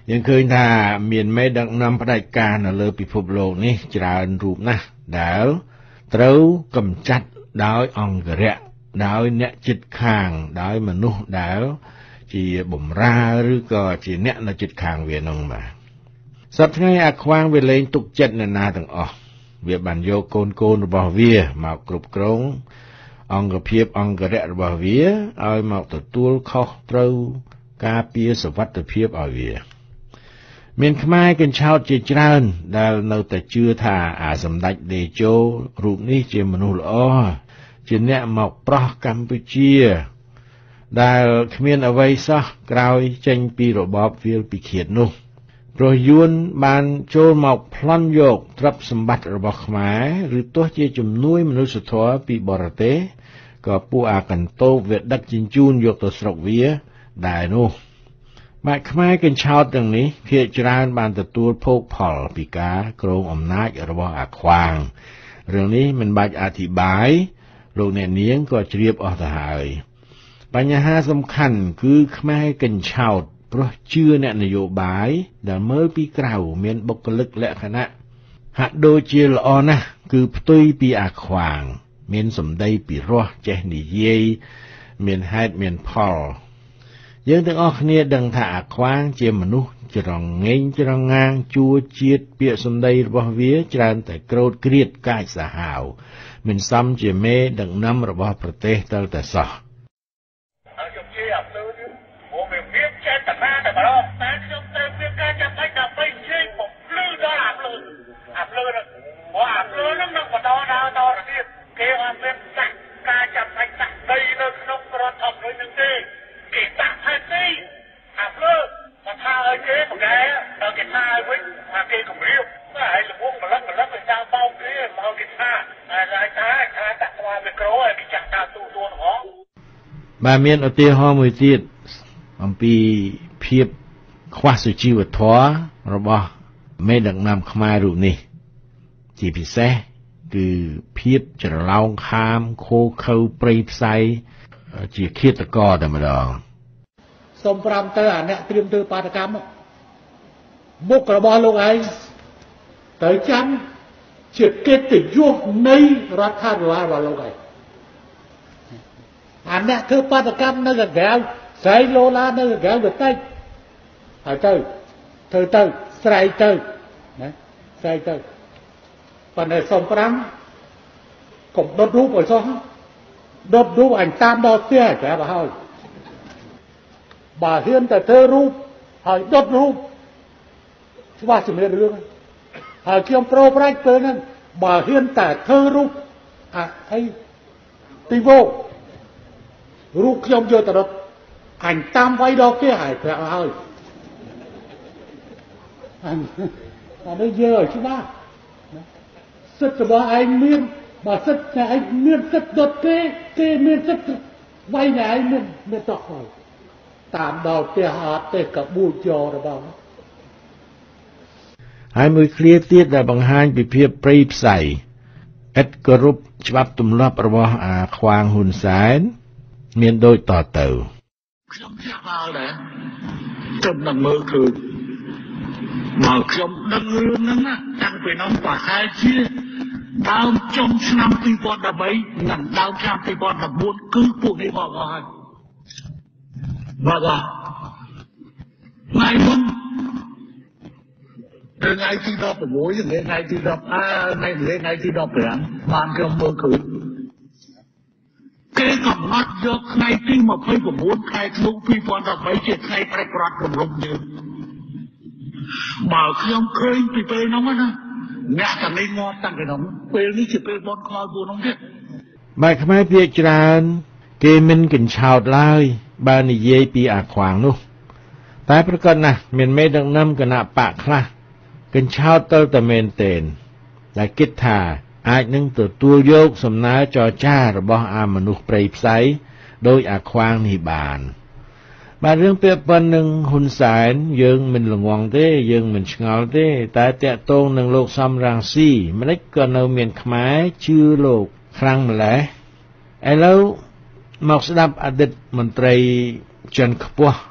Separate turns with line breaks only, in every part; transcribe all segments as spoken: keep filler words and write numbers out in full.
ยังเคยថាមានមេដឹកនាំផ្ដាច់ការនៅលើពិភពលោកនេះច្រើនរូបណាស់ដែលត្រូវកម្ចាត់ដោយអង្គរៈដោយអ្នកជិតខាងដោយមនុស្សដែលជាបំរើឬក៏ជាអ្នកនៅជិតខាងវានោះបាទសប្តាហ៍ថ្ងៃអាខ្វាងវាលែងទុកចិត្តអ្នកណាទាំងអស់វាបានយកកូនកូនរបស់វាមកគ្រប់គ្រងអង្គភាពអង្គរៈរបស់វាឲ្យមកទទួលខុសត្រូវការពារសុវត្ថិភាពឲ្យវាមានខ្មែរកញ្ឆោតជាច្រើនដែលនៅតែជឿថាអាសម្ដេចតេជោរូបនេះជាមនុស្សល្អជាអ្នកមកប្រោះកម្ពុជាដែលគ្មានអ្វីសោះក្រោយចេញពីរបបវាលពិឃាតនោះព្រោះយួនបានចូលមកប្លន់យកទ្រព្យសម្បត្តិរបស់ខ្មែរឬទោះជាជំនួយមនុស្សធម៌ពីបរទេសក៏ពួកអាកន្តោបវាដឹកជញ្ជូនយកទៅស្រុកវាដែរនោះបាទខ្មែរកញ្ឆោតទាំងនេះភាគច្រើនបានទទួលភោគផលពីការគ្រងអំណាចរបស់អាខ្វាងរឿងនេះមិនបាច់អធិប្បាយលោកអ្នកនាងក៏ជ្រាបអស់ទៅហើយបញ្ហាសំខាន់គឺខ្មែរកញ្ឆោតព្រោះជឿអ្នកនយោបាយដែលមើលពីក្រៅមានបុគ្គលិកលក្ខណៈហាក់ដូចជាល្អណាស់គឺផ្ទុយពីអាខ្វាងមានសម្ដីពីរោះចេះនិយាយមានហេតុមានផលយើងទាំងអស់គ្នាដឹងថាអាខ្វាងជាមនុស្សច្រងែងច្រងាងជួជាតិពាក្យសម្ដីរបស់វាច្រើនតែក្រោតក្រៀតកាចសាហាវមិនសមជាមេដឹកនាំរបស់ប្រទេសទៅតែសោះបាទមានឧទាហរណ៍មួយទៀតអំពីភាពខ្វះសុជីវធម៌របស់មេដឹកនាំខ្មែររូបនេះជាពិសេសគឺភាពច្រឡោងខាមខូខើព្រៃផ្សៃជាឃាតករតែម្ដង
សូមប្រាំទៅអាអ្នកត្រៀមធ្វើបាតកម្មមុខរបស់លោកឯងត្រូវចាំជាកិត្តិយសនៃរដ្ឋាភិបាលរបស់លោកឯងអាអ្នកធ្វើបាតកម្មនៅកណ្ដាលស្រែកឡូឡានៅកណ្ដាលទៅតិចហើយទៅធ្វើទៅស្រែកទៅណាស្រែកទៅប៉ុន្តែសូមប្រាំកុំដុតរូបឲ្យសោះដុតរូបអញតាមដល់ផ្ទះប្រាប់ឲ្យបើហ៊ានតែធ្វើរូបហើយដុតរូបច្បាស់ជំរាបរឿងហើយខ្ញុំប្រូប្រាច់ពេលហ្នឹងបើហ៊ានតែធ្វើរូបអាអីទីវោរូបខ្ញុំយកទៅដុតអញតាមវាយដល់ផ្ទះហើយប្រាប់ឲ្យអានេះយើឲ្យច្បាស់សិទ្ធិរបស់ឯងមានបើសិទ្ធិតែឯងមានសិទ្ធិដុតគេគេមានសិទ្ធិវាយតែឯងមានមានតោះហើយតាមដល់ផ្ទះអត់ទេកបួចយករបស់
ហើយមួយឃ្លាទៀតដែលបង្ហាញពីភាពព្រៃផ្សៃឥតគោរពច្បាប់ទម្លាប់របស់អាខ្វាងហ៊ុនសែនមានដូចតទៅ
ខ្ញុំចាក់ដល់ដែរខ្ញុំនឹងមើលឃើញមកខ្ញុំដឹងរឿងហ្នឹងណាតាំងពីនោះប្រហែលជាដើមចុងឆ្នាំពីរពាន់ដប់បីនិងដើមឆ្នាំពីរពាន់ដប់បួនគឺពួកនេះមកហើយបាទថ្ងៃមុនថ្ងៃទីដប់ប្រាំមួយថ្ងៃទីដប់អើថ្ងៃថ្ងៃទីដប់ប្រាំបានខ្ញុំមើលឃើញគេកំណត់យកថ្ងៃទីម្ភៃប្រាំបួនខែធ្នូពីរពាន់ដប់បីជាថ្ងៃប្រកាសគម្រប់យើងបើខ្ញុំឃើញពីពេលនោះណាអ្នកតែលេងងាប់តាំងពីនោះពេលនេះជាពេលបនខ្លោចពួកនោះទៀត
បែរខ្មែរភាគច្រើនគេមិនកញ្ឆោតឡើយបើនិយាយពីអាខ្វាងនោះតែប្រកាសណាស់មានមេដឹកនាំគណៈបកខ្លះកញ្ឆោតទៅតែមែនទែនតែគិតថាអាចនឹងទទួលយកសំណើចរចារបស់អាមនុស្សព្រៃផ្សៃដោយអាខ្វាងនេះបានបាទរឿងពាក្យប៉ុននឹងហ៊ុនសែនយើងមិនល្ងងទេយើងមិនឆ្ងល់ទេតែតាក់ទងនឹងលោកសំរងស៊ីម្លេចក៏នៅមានខ្មែរជឿលោកខ្លាំងម្ល៉េះឥឡូវមកស្ដាប់អតីតមន្ត្រីជាន់ខ្ពស់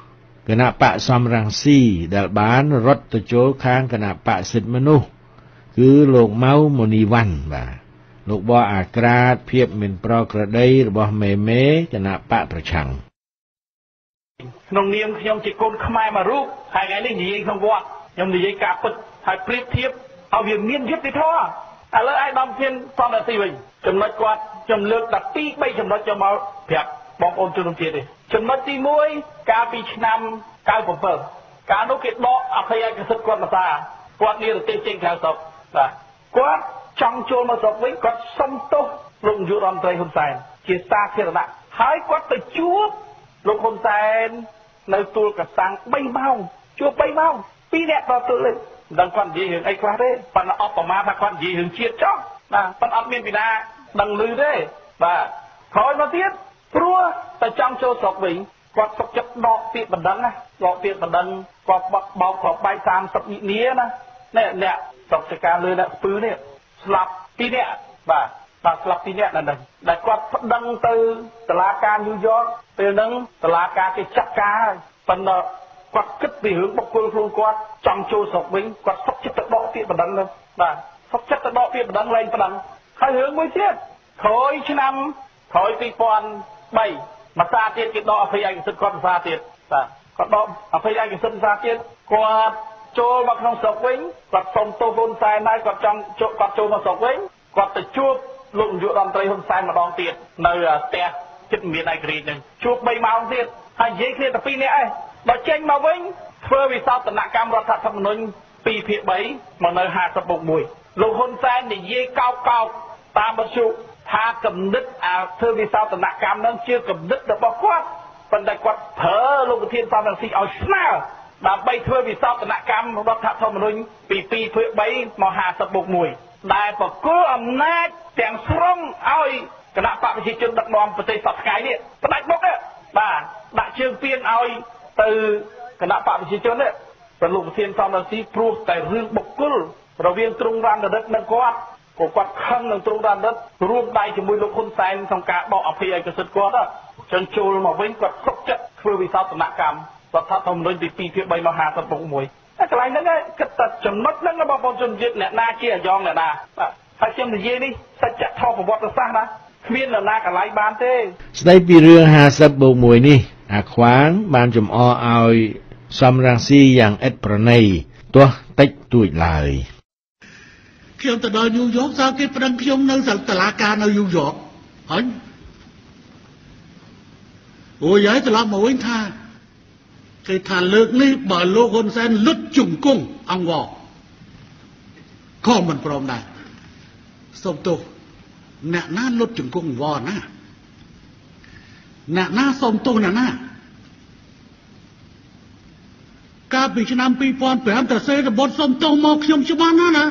គណៈបកសំរងស៊ីដែលបានរត់ទៅចូលខាងគណៈបកសិទ្ធិមនុស្សគឺលោកម៉ៅមុនីវ៉ាន់បាទលោកបអាក្រាតភាពមិនប្រក្រតីរបស់មេមេគណៈបកប្រឆាំង
ក្នុងនាមខ្ញុំជាកូនខ្មែរមួយរូបហើយថ្ងៃនេះនិយាយក្នុងវត្តខ្ញុំនិយាយការពិតហើយប្រៀបធៀបឲ្យវាមានយុត្តិធម៌ឥឡូវអាយដាមធានសំរងស៊ីវិញចំណុចគាត់ខ្ញុំលើកតែពីរបីចំណុចចូលមកប្រាប់បងប្អូនជនរួមជាតិទេចំណុចទីមួយកាលពីឆ្នាំเก้าสิบเจ็ดកាលនោះគេដកអភ័យឯកសិទ្ធិគាត់មកថាគាត់និរទេសចេញក្រៅស្រុកបាទគាត់ចង់ចូលមកស្រុកវិញគាត់សុំទោសលោកនាយករដ្ឋមន្ត្រីហ៊ុនសែនជាសាធារណៈហើយគាត់ទៅជួបលោកហ៊ុនសែននៅទួលកសាំងបីម៉ោងជួបបីម៉ោងពីរនាក់ដល់ទល់នេះមិនដឹងគាត់និយាយរឿងអីខ្លះទេប៉ុន្តែអបប្រមាថាគាត់និយាយរឿងជាតិចោះបាទប៉ុន្តែអត់មានពីណាដឹងឮទេបាទក្រោយមកទៀតព្រោះតែចង់ចូលស្រុកវិញគាត់សុកចិត្តដកពាក្យបណ្ដឹងណាដកពាក្យបណ្ដឹងគាត់បោកបោកប្របែកសាមសិបវិនាណានេះអ្នកស្រុកចការលើអ្នកស្ពឺនេះស្លាប់ពីរនាក់បាទបាទស្លាប់ពីរនាក់នៅនឹងដែលគាត់ប្តឹងទៅតុលាការញូវយ៉កពេលហ្នឹងតុលាការគេចាត់ការហើយប៉ុន្តែគាត់គិតពីរឿងបុគ្គលខ្លួនគាត់ចង់ចូលស្រុកវិញគាត់សុកចិត្តទៅដកពាក្យបណ្ដឹងនោះបាទសុកចិត្តទៅដកពាក្យបណ្ដឹងលែងបណ្ដឹងហើយរឿងមួយទៀតក្រោយឆ្នាំក្រោយពីរពាន់បីមួយសារទៀតគេដកអភ័យឯកសិទ្ធិគាត់មួយសារទៀតបាទគាត់ដកអភ័យឯកសិទ្ធិមួយសារទៀតគាត់ចូលមកក្នុងស្រុកវិញគាត់សុំទោសហ៊ុនសែនហើយគាត់ចង់គាត់ចូលមកស្រុកវិញគាត់ទៅជួបលោកនាយករដ្ឋមន្ត្រីហ៊ុនសែនម្ដងទៀតនៅផ្ទះចិត្តមានឯករាជ្យហ្នឹងជួបបីម៉ោងទៀតហើយនិយាយគ្នាតែពីរនាក់ឯងដល់ចេញមកវិញធ្វើវិសោធនកម្មរដ្ឋធម្មនុញ្ញពីរភាគបីមកនៅห้าสิบบวกមួយលោកហ៊ុនសែននិយាយកោកកោកតាមបទជថាគំនិតអាធ្វើវិសោធនកម្មហ្នឹងជាគំនិតរបស់គាត់ប៉ុន្តែគាត់ប្រើលោកប្រធានសំរងស៊ីឲ្យស្នើដើម្បីធ្វើវិសោធនកម្មរដ្ឋធម្មនុញ្ញពីពីរភាគបីមកห้าสิบบวกមួយដែលបកគលអំណាចទាំងស្រុងឲ្យគណៈបកប្រជាជនដឹកនាំប្រទេសសពថ្ងៃនេះផ្ដាច់មុខបាទដាក់ជើងពៀនឲ្យទៅគណៈបកប្រជាជននេះប្រលោកប្រធានសំរងស៊ីព្រោះតែរឿងបុគ្គលរវាងទ្រង់រណរិទ្ធនិងគាត់ក៏គាត់ខឹងនឹងទ្រង់រណរិទ្ធរួមដៃជាមួយលោកហ៊ុនសែនក្នុងការដកអភ័យឯកសិទ្ធិគាត់ចឹងចូលមកវិញគាត់សុខចិត្តធ្វើវិសោធនកម្មរដ្ឋធម្មនុញ្ញពីពីរភាគបីមកห้าสิบบวกមួយតែកន្លែងហ្នឹងគិតតែចំណុចហ្នឹងបងប្អូនជនជាតិអ្នកណាជាអាយ៉ងអ្នកណាបាទហើយខ្ញុំនិយាយនេះសច្ចធម៌ប្រវត្តិសាស្ត្រណាគ្មាននរណាកន្លែងបានទេ
ស្ដីពីរឿងห้าสิบบวกមួយនេះអាខ្វាងបានចំអកឲ្យសំរងស៊ីយ៉ាងឥតប្រណីទោះតិចតួចឡើយ
ខ្ញុំទៅដល់ញូវយ៉កសារគេប្តឹងខ្ញុំនៅតុលាការនៅញូវយ៉កហើយអូយហើយត្រឡប់មកវិញថាគេថាលើកនេះបើលោកហ៊ុនសែនលុតជង្គង់អង្គរក៏មិនព្រមដែរសុំទោសអ្នកណាលុតជង្គង់អង្គរណាអ្នកណាសុំទោសអ្នកណាកាលពីឆ្នាំពីរពាន់ប្រាំតសេរបត់សុំទោសមកខ្ញុំច្បាស់ណាស់ណា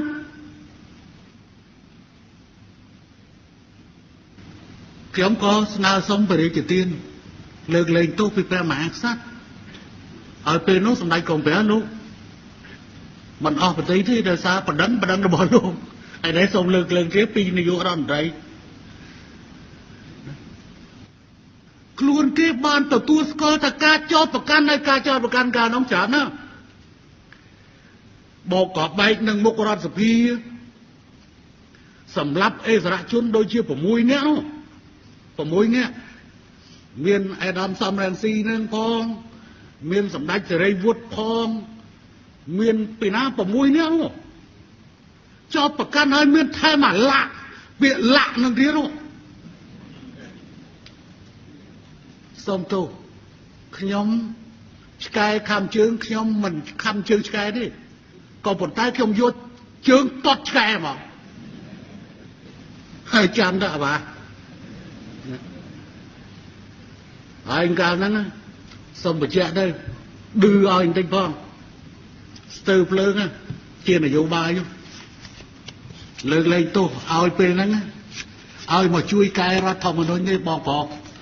ខ្ញុំក៏ស្នើសុំបរិយាទានលើកលែងទោសពីព្រះមហាក្សត្រឲ្យពេលនោះសម្ដេចកុម្ពែនោះមិនអស់ប្រតិទេដោយសារបដិងបដិងរបស់លោកហើយដែលសូមលើកលែងទៀតពីនាយករដ្ឋមន្ត្រីខ្លួនគេបានទទួលស្គាល់ថាការចោទប្រកាន់នៅការចោទប្រកាន់ការនោះច្រើនណាស់បោកក៏បែកនឹងមុខរដ្ឋសភាសម្រាប់អិសរាជជនដូចជា៦នាក់នោះ6នាក់មានអេដាមសំរងស៊ីនឹងផងមានសម្ដេចសេរីវុឌ្ឍផងមានពីណា6នាក់នោះចោទប្រកាន់ហើយមានថែមអាឡាក់ពាក្យឡាក់នឹងទៀតនោះសូមទោសខ្ញុំឆ្កែខំជើងខ្ញុំមិនខំជើងឆ្កែទេក៏ប៉ុន្តែខ្ញុំយកជើងតត់ឆ្កែមកហើយចាំដល់បាទហើយកាលហ្នឹងសូមបញ្ជាក់ទៅឌឺឲ្យបន្តិចផងស្ទើរភ្លើងជានយោបាយលើកលែងទោសឲ្យពេលហ្នឹងឲ្យមកជួយកែរដ្ឋធម្មនុញ្ញនេះបងប្រុស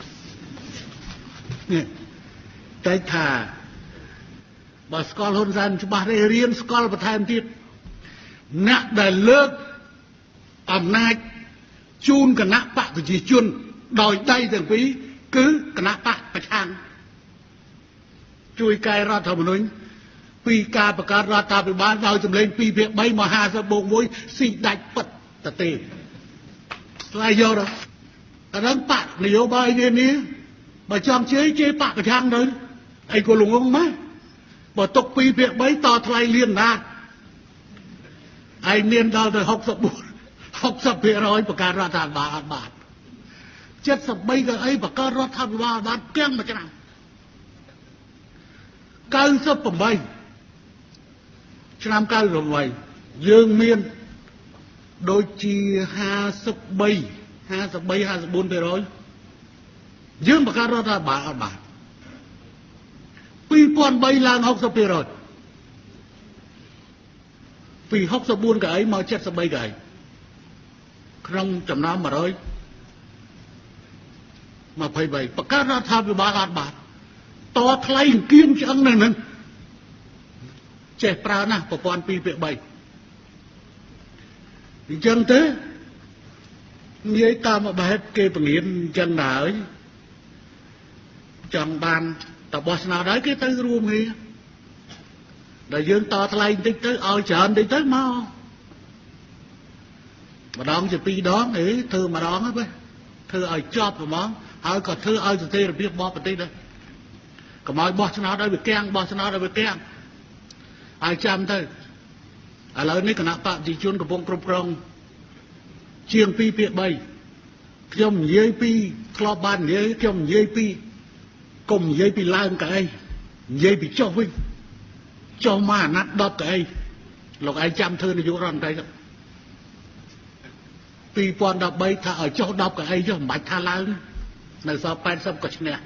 នេះតែថាបើស្គាល់ហ៊ុនសែនច្បាស់ទេរៀនស្គាល់បន្ថែមទៀតអ្នកដែលលើកអំណាចជូនគណៈបកប្រជាជនដោយដៃទាំងពីរគឺគណៈបកប្រឆាំងជួយកែរដ្ឋធម្មនុញ្ញពីការបង្កើតរដ្ឋាភិបាលដោយសម្លេងពីរភាគបីមកហាសិបបូកមួយស៊ីដាច់ពិតតទេស្លាយយកដល់អានឹងបកនយោបាយនានាបើចង់ជេរជេរបកប្រឆាំងទៅអីក៏លងងម៉េចបើទុកពីរភាគបីតថ្លៃលៀនណាតឯងមានដល់ទៅ64 60%បង្កើតរដ្ឋាភិបាលអត់បាន73ក៏អីបង្កើតរដ្ឋាភិបាលបានទាំងមួយឆ្នាំ98ឆ្នាំ98យើងមានដូចជា53 53 54% យើងបង្កើតរដ្ឋាភិបាលអត់បានពីរពាន់បីឡើង60%ពី64កៅអីមក73កៅអីក្នុងចំណោម123បង្កើតរដ្ឋាភិបាលអត់បានតថ្លៃគៀងឆ្អឹងនឹងចេះប្រើណាស់ប្រព័ន្ធពីរភាគបីអញ្ចឹងទៅនិយាយតាមបែបគេពង្រៀនអញ្ចឹងដែរចង់បានតបោះឆ្នោតហើយគេទៅរួមគ្នាដល់យើងតថ្លៃបន្តិចទៅឲ្យច្រើនបន្តិចទៅមកម្ដងជាពីរដងអេធ្វើម្ដងហ្នឹងធ្វើឲ្យចប់ហ្មងហើយក៏ធ្វើឲ្យស្ថិរភាពបបបន្តិចដែរកុំឲ្យបោះឆ្នោតឲ្យវាគាំងបោះឆ្នោតឲ្យវាគាំងឲ្យចាំទៅឥឡូវនេះគណៈបព្វជិជនកំពុងគ្រប់គ្រងជាងពីរភាគបីខ្ញុំនិយាយពីធ្លាប់បាននិយាយខ្ញុំនិយាយពីកុំនិយាយពីឡើងកៅអីនិយាយពីចុះវិញចុះមកអាណត្តិដប់កៅអីលោកឯងចាំធ្វើនាយករដ្ឋមន្ត្រីទៅពីរពាន់ដប់បីថាឲ្យចុះដប់កៅអីចុះមិនបាច់ថាឡើងនៅសល់80ក៏ឈ្នះ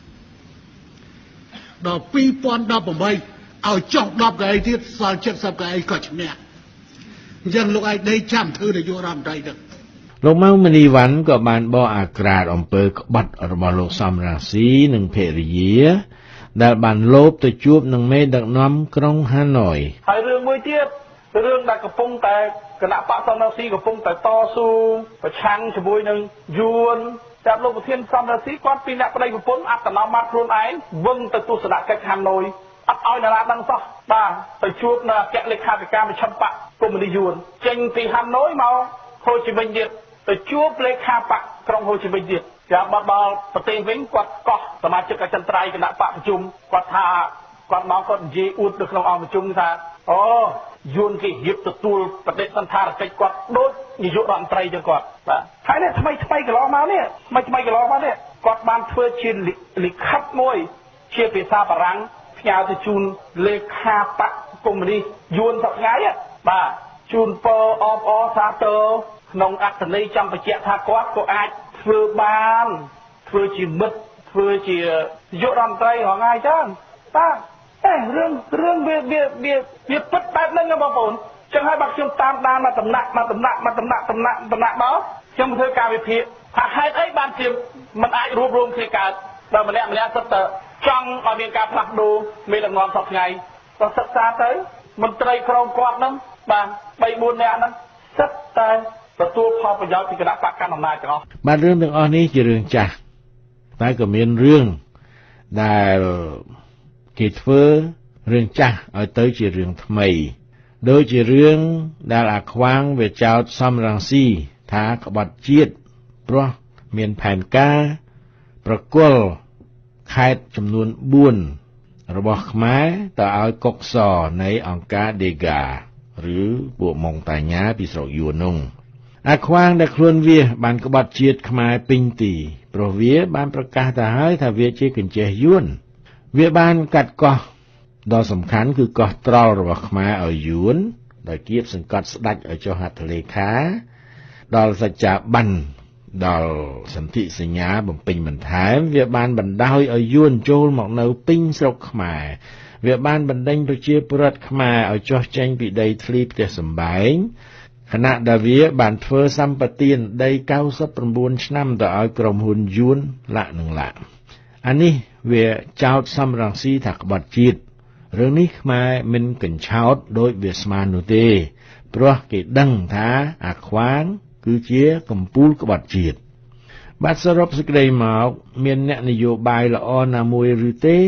ដល់ពីរពាន់ដប់ប្រាំឲ្យចុះដប់កៅអីទៀតសល់70កៅអីក៏ឈ្នះអញ្ចឹងលោកឯងដេកចាំធ្វើនាយករដ្ឋមន្ត្រីទៅ
លោកម៉ៅមនីវ៉ាន់ក៏បានបកអាក្រាតអំពើក្បត់របស់លោកសំរងស៊ីនិងភរិយាដែលបានលោបទៅជួបនឹងមេដឹកនាំក្រុងហាណូយ
ហើយរឿងមួយទៀតរឿងដែលកំពុងតែគណៈបកសំរងស៊ីកំពុងតែតស៊ូប្រឆាំងជាមួយនឹងយួនតែលោកប្រធានសំរងស៊ីគាត់ពីអ្នកប្តីប្រពន្ធអត្តនោម័តខ្លួនឯងវឹងទៅទស្សនកិច្ចហាណូយអត់ឲ្យនរណាដឹងសោះបាទទៅជួបនៅអគ្គលេខាធិការមជ្ឈិមបកកុម្មុយនីសយួនចេញពីហាណូយមកហូជីមិញទៀតទៅជួបលេខាបកក្រុងហូជីមិញទៀតចាំបាត់ដល់ប្រទេសវិញគាត់កោះសមាជិកអចិន្ត្រៃយ៍គណៈបកប្រជុំគាត់ថាគាត់មកគាត់និយាយអួតនៅក្នុងអង្គប្រជុំថាអូយួនគេរៀបទទួលបដិសណ្ឋារកិច្ចគាត់ដូចនាយករដ្ឋមន្ត្រីចឹងគាត់បាទហើយនេះថ្មីថ្មីកន្លងមកនេះថ្មីថ្មីកន្លងមកនេះគាត់បានធ្វើជាលិខិតមួយជាភាសាបារាំងផ្ញើទៅជូនលេខាបកកុម្មុយនីសយួនសប្តាហ៍បាទជូនពរអបអរសាទរក្នុងអត្ថន័យចាំបញ្ជាក់ថាគាត់ក៏អាចធ្វើបានធ្វើជាមិត្តធ្វើជានាយករដ្ឋមន្ត្រីរងថ្ងៃចឹងបាទអេរឿងរឿងវាវាវាវាពិតបែបហ្នឹងបងប្អូនចឹងហើយបើខ្ញុំតាមដានមកតំណាក់មកតំណាក់មកតំណាក់តំណាក់តំណាក់មកខ្ញុំធ្វើការវិភាគថាហេតុអីបានជាមិនអាចរួបរวมគ្នាកើតដល់ម្នាក់ម្នាក់សិតតែចង់ឲ្យមានការផ្លាស់ប្ដូរមេដឹកនាំសពថ្ងៃក៏សិក្សាទៅមន្ត្រីក្រុមគាត់ហ្នឹងបាទបីបួននាក់ហ្នឹងសិតតែទទួលផលប្រយោជន៍ពីគណៈបកកណ្ដាលអំណាចទាំងអស់
បាទរឿងទាំងអស់នេះជារឿងចាស់តែក៏មានរឿងដែលគេធ្វើរឿងចាស់ឲ្យទៅជារឿងថ្មីដូចជារឿងដែលអាខ្វាងវាចោទសំរងស៊ីថាក្បត់ជាតិព្រោះមានផែនការប្រគល់ខេត្តចំនួនបួនរបស់ខ្មែរទៅឲ្យកុកសនៃអង្គការដេហ្កាឬពួកម៉ុងតាញ៉ាពីស្រុកយួននោះអាខ្វាងដែលខ្លួនវាបានក្បត់ជាតិខ្មែរពេញទីព្រោះវាបានប្រកាសទៅហើយថាវាជាកញ្ចេះយួនវាបានកាត់កោះដ៏សំខាន់គឺកោះត្រល់របស់ខ្មែរឲ្យយួនដោយគៀបសង្កត់ស្ដេចឲ្យចុះហត្ថលេខាដល់សច្ចាប័ណ្ណដល់សន្ធិសញ្ញាបំពេញបន្ថែមវាបានបណ្ដោយឲ្យយួនចូលមកនៅពេញស្រុកខ្មែរវាបានបណ្ដេញប្រជាពលរដ្ឋខ្មែរឲ្យចុះចេញពីដីធ្លីផ្ទះសម្បែងខណៈដែលវាបានធ្វើសម្បទានដីកៅសិប៩ឆ្នាំទៅឲ្យក្រុមហ៊ុនយួនលាក់នឹងលាក់អានេះវាចោទសំរងស៊ីថាក្បត់ជាតិរឿងនេះខ្មែរមិនកញ្ឆោតដោយវាស្មាននោះទេព្រោះគេដឹងថាអាខ្វាងគឺជាកំពូលក្បត់ជាតិបាទសរុបសេចក្តីមកមានអ្នកនយោបាយល្អណាមួយឬទេ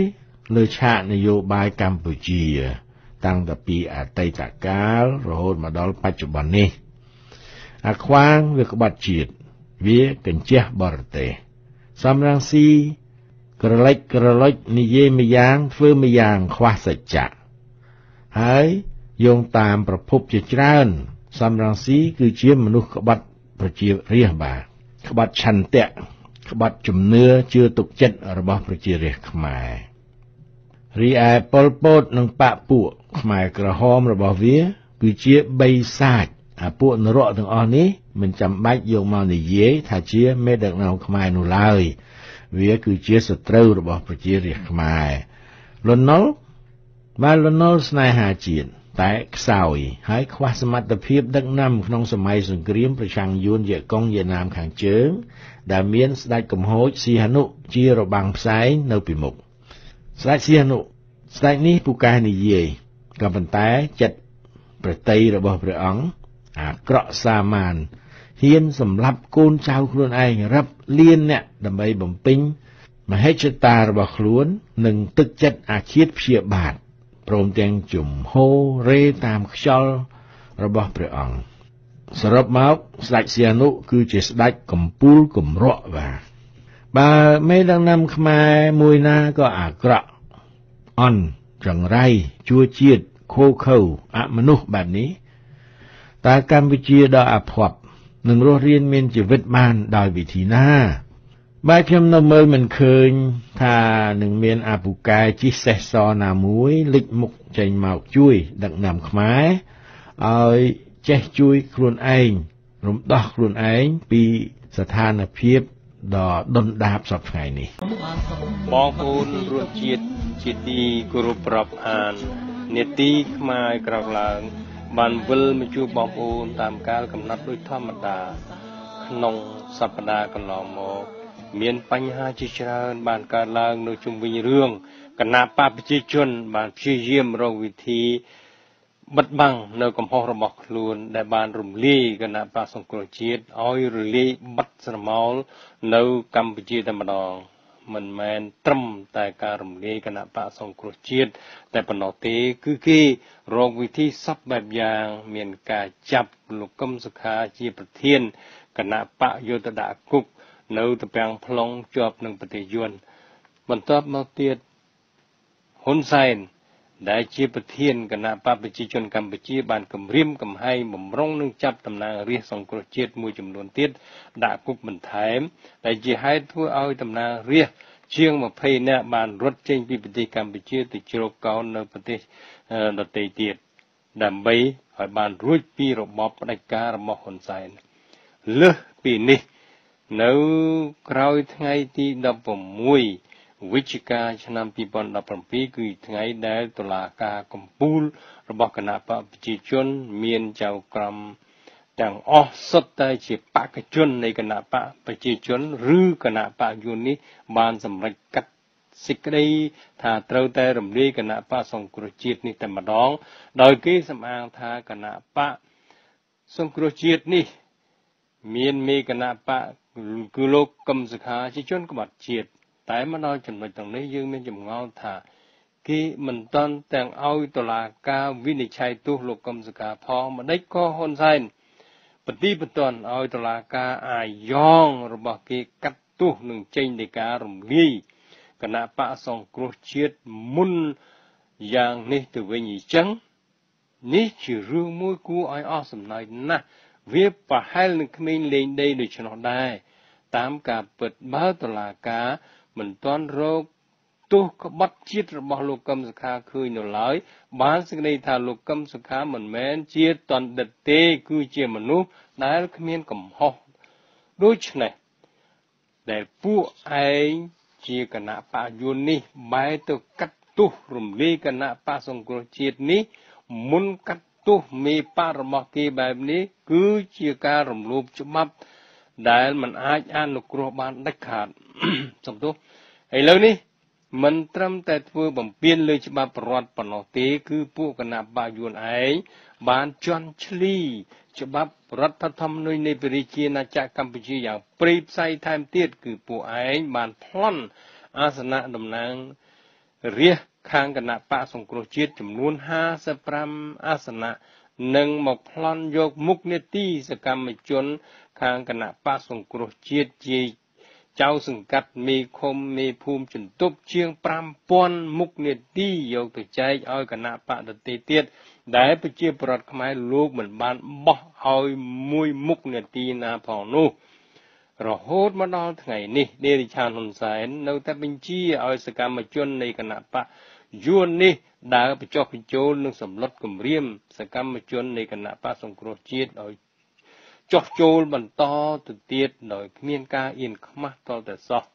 លើឆាកនយោបាយកម្ពុជាតាំងពីអតីតកាលរហូតមកដល់បច្ចុប្បន្ននេះអាខ្វាងវាក្បត់ជាតិវាកញ្ជះបរទេសសំរងស៊ីក្រឡិចក្រឡុចនិយាយម្យ៉ាងធ្វើម្យ៉ាងខ្វះសច្ចៈហើយយោងតាមប្រភពជាច្រើនសំរងស៊ីគឺជាមនុស្សក្បត់ប្រជារាស្ត្របាទក្បត់ឆន្ទៈក្បត់ជំនឿជឿទុកចិត្តរបស់ប្រជារាស្ត្រខ្មែររីឯប៉ុលពតនិងបកពួកខ្មែរក្រហមរបស់វាគឺជាបីសាច់អាពួកនរកទាំងអស់នេះមិនចាំបាច់យកមកនិយាយថាជាមេដឹកនាំខ្មែរនោះឡើយវាគឺជាសត្រូវរបស់ប្រជារាស្ត្រខ្មែរលន់នល់បានលន់នល់ស្នេហាជាតិតែខ្សោយហើយខ្វះសមត្ថភាពដឹកនាំក្នុងសម័យសង្គ្រាមប្រឆាំងយួនវៀតកុងវៀតណាមខាងជើងដែលមានស្ដេចកំហូចសីហនុជារបាំងផ្សែងនៅពីមុខស្ដេចសីហនុស្ដេចនេះពូកែនិយាយក៏ប៉ុន្តែចិត្តប្រតិយរបស់ព្រះអង្គអាក្រក់សាមានហ៊ានសម្លាប់កូនចៅខ្លួនឯងរាប់លានអ្នកដើម្បីបំពេញមហិច្ឆតារបស់ខ្លួននិងទឹកចិត្តអាឃាតព្យាបាទព្រមទាំងជំហររេតាមខ្យល់របស់ព្រះអង្គសរុបមកស្ដេចសីហនុគឺជាស្ដេចកំពូលកំរក់បាទបើមេដឹកនាំខ្មែរមួយណាក៏អាក្រក់អន់ចង្រៃជួជាតិខូខើអមនុស្សបែបនេះតើកម្ពុជាដ៏អភ័ព្វនឹងរស់រានមានជីវិតបានដោយវិធីណាបើខ្ញុំនៅមើលមិនឃើញថានឹងមានអពុកែជិះសេះសណាមួយលេចមុខចេញមកជួយដឹកនាំខ្មែរឲ្យចេះជួយខ្លួនឯងរំដោះខ្លួនឯងពីស្ថានភាពដ៏ដុនដាបសពថ្ងៃនេះ
បងប្អូនរួមជាតិជាទីគោរពរាប់អាននេតិខ្មែរក្រោកឡើងបានវិលមកជួបបងប្អូនតាមកាលកំណត់ដោយធម្មតាក្នុងសប្តាហ៍កន្លងមកមានបញ្ហាជាច្រើនបានកើតឡើងនៅជុំវិញរឿងគណៈបកប្រជាជនបានព្យាយាមរកវិធីបិទបាំងនៅកំហុសរបស់ខ្លួនដែលបានរំលាយគណៈបកសង្គ្រោះជាតិឲ្យរលាយបាត់ស្រមោលនៅកម្ពុជាតែម្ដងមិនមែនត្រឹមតែការរំលាយគណៈបកសង្គ្រោះជាតិតែប៉ុណ្ណោះទេគឺគេរកវិធីសពបែបយ៉ាងមានការចាប់លោកកឹមសុខាជាប្រធានគណៈបកយុទ្ធដាក់គុកនៅតំពាំង plong ជាប់នឹងប្រទេសយួនបន្ទាប់មកទៀតហ៊ុនសែនដែលជាប្រធានគណៈបកប្រជាជនកម្ពុជាបានគម្រាមកំហែងបំរុងនឹងចាប់តំណាងរាស្ត្រសង្គ្រោះជាតិមួយចំនួនទៀតដាក់គុកបន្ថែមដែលជាហេតុធ្វើឲ្យតំណាងរាស្ត្រជាងยี่สิบនាក់បានរត់ចេញពីប្រទេសកម្ពុជាទៅជ្រកកោននៅប្រទេសដទៃទៀតដើម្បីឲ្យបានរួចពីរបបផ្ដាច់ការរបស់ហ៊ុនសែនលើសពីនេះនៅក្រោយថ្ងៃទីដប់ប្រាំមួយវិច្ឆិកាឆ្នាំពីរពាន់ដប់ប្រាំពីរគឺថ្ងៃដែលតុលាការកំពូលរបស់គណៈបកប្រជាជនមានចៅក្រមទាំងអស់សុទ្ធតែជាបកជននៃគណៈបកប្រជាជនឬគណៈបកយួននេះបានសម្រេចកាត់សេចក្តីថាត្រូវតែរំលាយគណៈបកសង្គ្រោះជាតិនេះតែម្ដងដោយគេសម្អាងថាគណៈបកសង្គ្រោះជាតិនេះមានមេគណៈបកគឺលោកកឹមសុខាជាជនក្បត់ជាតិតែមកដល់ចំណុចទាំងនេះយើងមានចម្ងល់ថាគេមិនតន់ទាំងឲ្យតុលាការវិនិច្ឆ័យទោសលោកកឹមសុខាផងម្ដេចក៏ហ៊ុនសែនបទីបន្ទាន់ឲ្យតុលាការអាយ៉ងរបស់គេកាត់ទោសនឹងចេញនៃការរំលាយគណៈបកសង្គ្រោះជាតិមុនយ៉ាងនេះទៅវិញអញ្ចឹងនេះជារឿងមួយគួរឲ្យអស់សំណើចណាស់វាប្រហែលនឹងគ្មានលេងដីដូច្នោះដែរតាមការពិតបើតុលាការមិនទាន់រកទោសក្បត់ជាតិរបស់លោកកឹមសុខាឃើញនៅឡើយបានសេចក្តីថាលោកកឹមសុខាមិនមែនជាតន្តិតទេគឺជាមនុស្សដែលគ្មានកំហុសដូច្នេះដែលពួកឯងជាគណៈបកយួននេះបែរទៅកាត់ទោសរំលាយគណៈបកសង្គ្រោះជាតិនេះមុនកាត់ទោសមេបករបស់គេបែបនេះគឺជាការរំលោភច្បាប់ដែលមិនអាចអនុគ្រោះបានដាច់ខាតសំទោសឥឡូវនេះមិនត្រឹមតែធ្វើបំពានលើច្បាប់រដ្ឋប៉ុណ្ណោះទេគឺពួកគណៈបកយួនឯងបានជន់ឈ្លីច្បាប់រដ្ឋធម្មនុញ្ញនៃប្រជាជាណាចក្រកម្ពុជាយ៉ាងព្រៃផ្សៃថែមទៀតគឺពួកឯងបានប្លន់អាសនៈតំណាងរាជខាងគណៈបកសង្គ្រោះជាតិចំនួនห้าสิบห้าអាសនៈនិងមកប្លន់យកមុខនេតិសកម្មជនខាងគណៈបកសង្គ្រោះជាតិជាចៅសង្កាត់មេឃុំមេភូមិជំទប់ជាងfive thousandមុខនេតិយកទៅចែកឲ្យគណៈបកដទៃទៀតដែលប្រជាប្រដ្ឋខ្មែរលោកមិនបានបោះឲ្យមួយមុខនេតិណាផងនោះរហូតមកដល់ថ្ងៃនេះដេរិឆានហ៊ុនសែននៅតែបញ្ជាឲ្យសកម្មជននៃគណៈបកយួននេះដើរបញ្ចុះបញ្ចូលនឹងសម្លុតគម្រាមសកម្មជននៃគណៈបកសង្គ្រោះជាតិឲ្យចុះចូលបន្តទៅទៀតដោយគ្មានការអៀនខ្មាស់តតែសោះ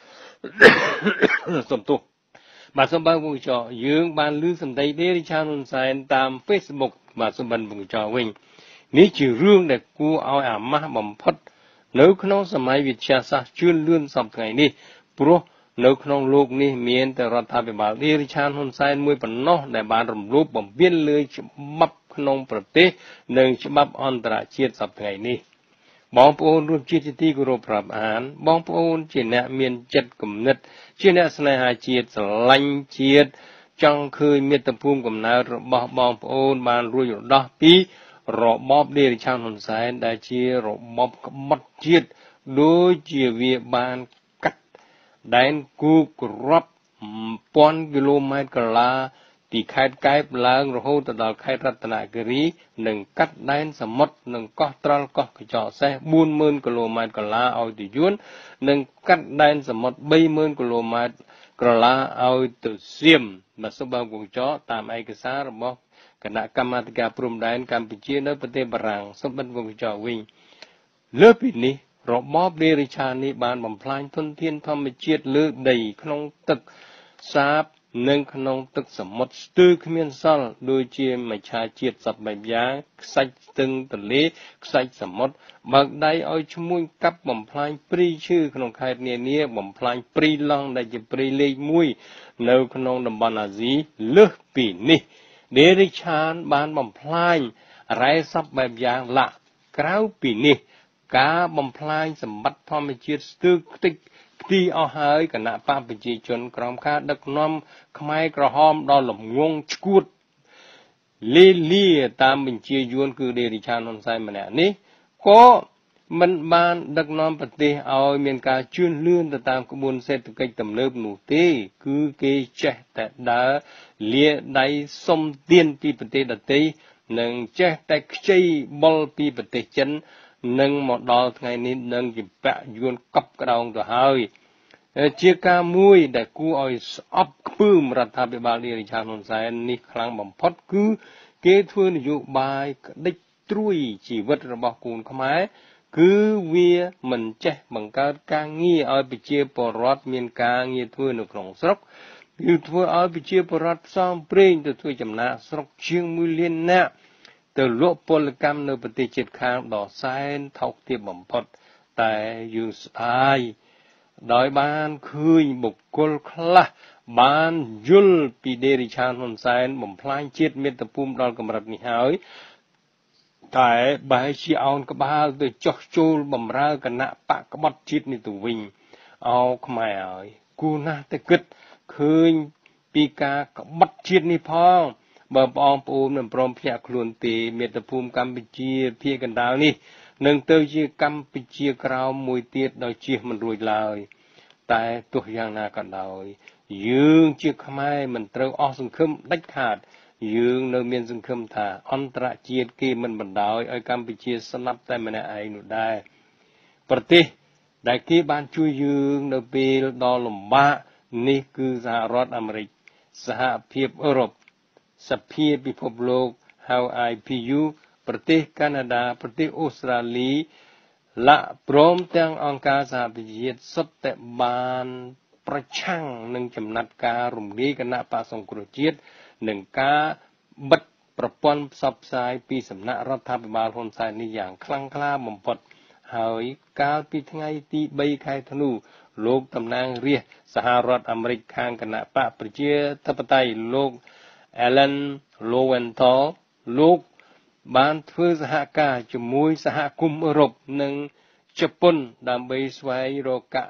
សំទោសបាទសូមបងប្អូនចោយើងបានលើសម្ដីដេរិឆានហ៊ុនសែនតាម Facebook បាទសូមបងប្អូនចោវិញនេះជារឿងដែលគួរឲ្យអាម៉ាស់បំផុតនៅក្នុងសម័យវិទ្យាសាស្ត្រជឿនលឿនសពថ្ងៃនេះព្រោះនៅក្នុងលោកនេះមានតែរដ្ឋាភិបាលដេរិឆានហ៊ុនសែនមួយប៉ុណ្ណោះដែលបានរំលោភបំពានលើច្បាប់ក្នុងប្រទេសនិងច្បាប់អន្តរជាតិសពថ្ងៃនេះបងប្អូនរួមជាតិទីគោរពប្រាប់អានបងប្អូនជាអ្នកមានចិត្តគំនិតជាអ្នកស្នេហាជាតិស្រឡាញ់ជាតិចង់ឃើញមាតុភូមិកំណើតរបស់បងប្អូនបានរួចរដោះពីរបបដេរិឆានហ៊ុនសែនដែលជារបបក្បត់ជាតិដូចជាវាបានកាត់ដែនគូករាប់ពាន់គីឡូម៉ែត្រកន្លះពីខេត្តកែបឡើងរហូតទៅដល់ខេត្តរតនគិរីនិងកាត់ដែនសមុទ្រនិងកោះត្រល់កោះកញ្ចក់សេះfour thousandគីឡូម៉ែត្រកន្លះឲ្យទៅយួននិងកាត់ដែនសមុទ្រthree thousandគីឡូម៉ែត្រកន្លះឲ្យទៅសៀមមកសុបងកញ្ចក់តាមឯកសាររបស់គណៈកម្មាធិការព្រំដែនកម្ពុជានៅប្រទេសបារាំងសូមបិទវងកញ្ចក់វិញលើពីនេះរបបដេរិឆាននេះបានបំផ្លាញធនធានធម្មជាតិលើដីក្នុងទឹកសាបនិងក្នុងទឹកសមុទ្រស្ទើរគ្មានសល់ដូចជាមច្ឆាជាតិសពបែបយ៉ាងខ្សាច់ស្ទឹងទន្លេខ្សាច់សមុទ្របើកដៃឲ្យឈ្មួញកាប់បំផ្លាញព្រៃឈើក្នុងខេត្តនានាបំផ្លាញព្រៃឡង់ដែលជាព្រៃលេខoneនៅក្នុងតំបន់អាស៊ីលើសពីនេះដេរិឆានបានបំផ្លាញរ៉ែសពបែបយ៉ាងឡាក់ក្រៅពីនេះការបំផ្លាញសម្បត្តិធម្មជាតិស្ទើរខ្ទេចខ្ទីអស់ហើយគណៈបកប្រជាជនក្រោមការដឹកនាំខ្មែរក្រហមដល់លំងងឈួតលេលាតាមបញ្ជាយួនគឺដេរិឆានហ៊ុនសែនម្នាក់នេះក៏មិនបានដឹកនាំប្រទេសឲ្យមានការជឿនលឿនទៅតាមក្បួនសេដ្ឋកិច្ចទំនើបនោះទេគឺគេចេះតែដើរលាដៃសុំទានពីប្រទេសដទៃនិងចេះតែខ្ចីបុលពីប្រទេសចិននឹងមកដល់ថ្ងៃនេះនឹងជាបកយួនកប់ក្តោងទៅហើយជាការមួយដែលគួរឲ្យស្អប់ខ្ពើមរដ្ឋាភិបាលដេរិឆានហ៊ុនសែននេះខ្លាំងបំផុតគឺគេធ្វើនយោបាយក្តិចត្រួយជីវិតរបស់កូនខ្មែរគឺវាមិនចេះបង្កើតការងារឲ្យប្រជាពលរដ្ឋមានការងារធ្វើនៅក្នុងស្រុកគឺធ្វើឲ្យប្រជាពលរដ្ឋផ្សងព្រេងទៅធ្វើចំណាកស្រុកជាងoneលាននាក់ទៅលក់ពលកម្មនៅប្រទេសជិតខាងដ៏សែនថោកទាបបំផុតតែយើងស្ដាយដោយបានឃើញបុគ្គលខ្លះបានយល់ពីដេរិឆានហ៊ុនសែនបំផ្លាញជាតិមាតុភូមិដល់កម្រិតនេះហើយតែបែរជាអោនក្បាលទៅចោះចូលបំរើគណៈបកក្បត់ជាតិនេះទៅវិញអោខ្មែរហើយគូណាស់តែគិតឃើញពីការក្បត់ជាតិនេះផងបើបងប្អូនមិនព្រមភ្ញាក់ខ្លួនទេមាតុភូមិកម្ពុជាភាគកណ្ដាលនេះនឹងទៅជាកម្ពុជាក្រោមមួយទៀតដោយជៀសមិនរួចឡើយតែទោះយ៉ាងណាក៏ដោយយើងជាខ្មែរមិនត្រូវអស់សង្ឃឹមដាច់ខាតយើងនៅមានសង្ឃឹមថាអន្តរជាតិគេមិនបណ្ដោយឲ្យកម្ពុជាស្លាប់តែម្នាក់ឯងនោះដែរប្រទេសដែលគេបានជួយយើងនៅពេលដ៏លំបាកនេះគឺសហរដ្ឋអាមេរិកសហភាពអឺរ៉ុបសភាពិភពលោកហៅ I P U ប្រទេសកាណាដាប្រទេសអូស្ត្រាលីឡាព្រមទាំងអង្គការសហប្រជាជាតិសុទ្ធតែបានប្រឆាំងនឹងចំណាត់ការរំលាយគណៈបក្សសង្គ្រោះជាតិនិងការបិទប្រព័ន្ធផ្សព្វផ្សាយពីសំណាក់រដ្ឋាភិបាលហ៊ុនសែននេះយ៉ាងខ្លាំងក្លាបំផុតហើយកាលពីថ្ងៃទីthreeខែធ្នូលោកតំណាងរាស្ត្រសហរដ្ឋអាមេរិកខាងគណៈបកប្រជាធិបតេយ្យលោក Alan Lowenthal លោកបានធ្វើសហការជាមួយសហគមន៍អឺរ៉ុបនិងជប៉ុនដើម្បីស្វែងរក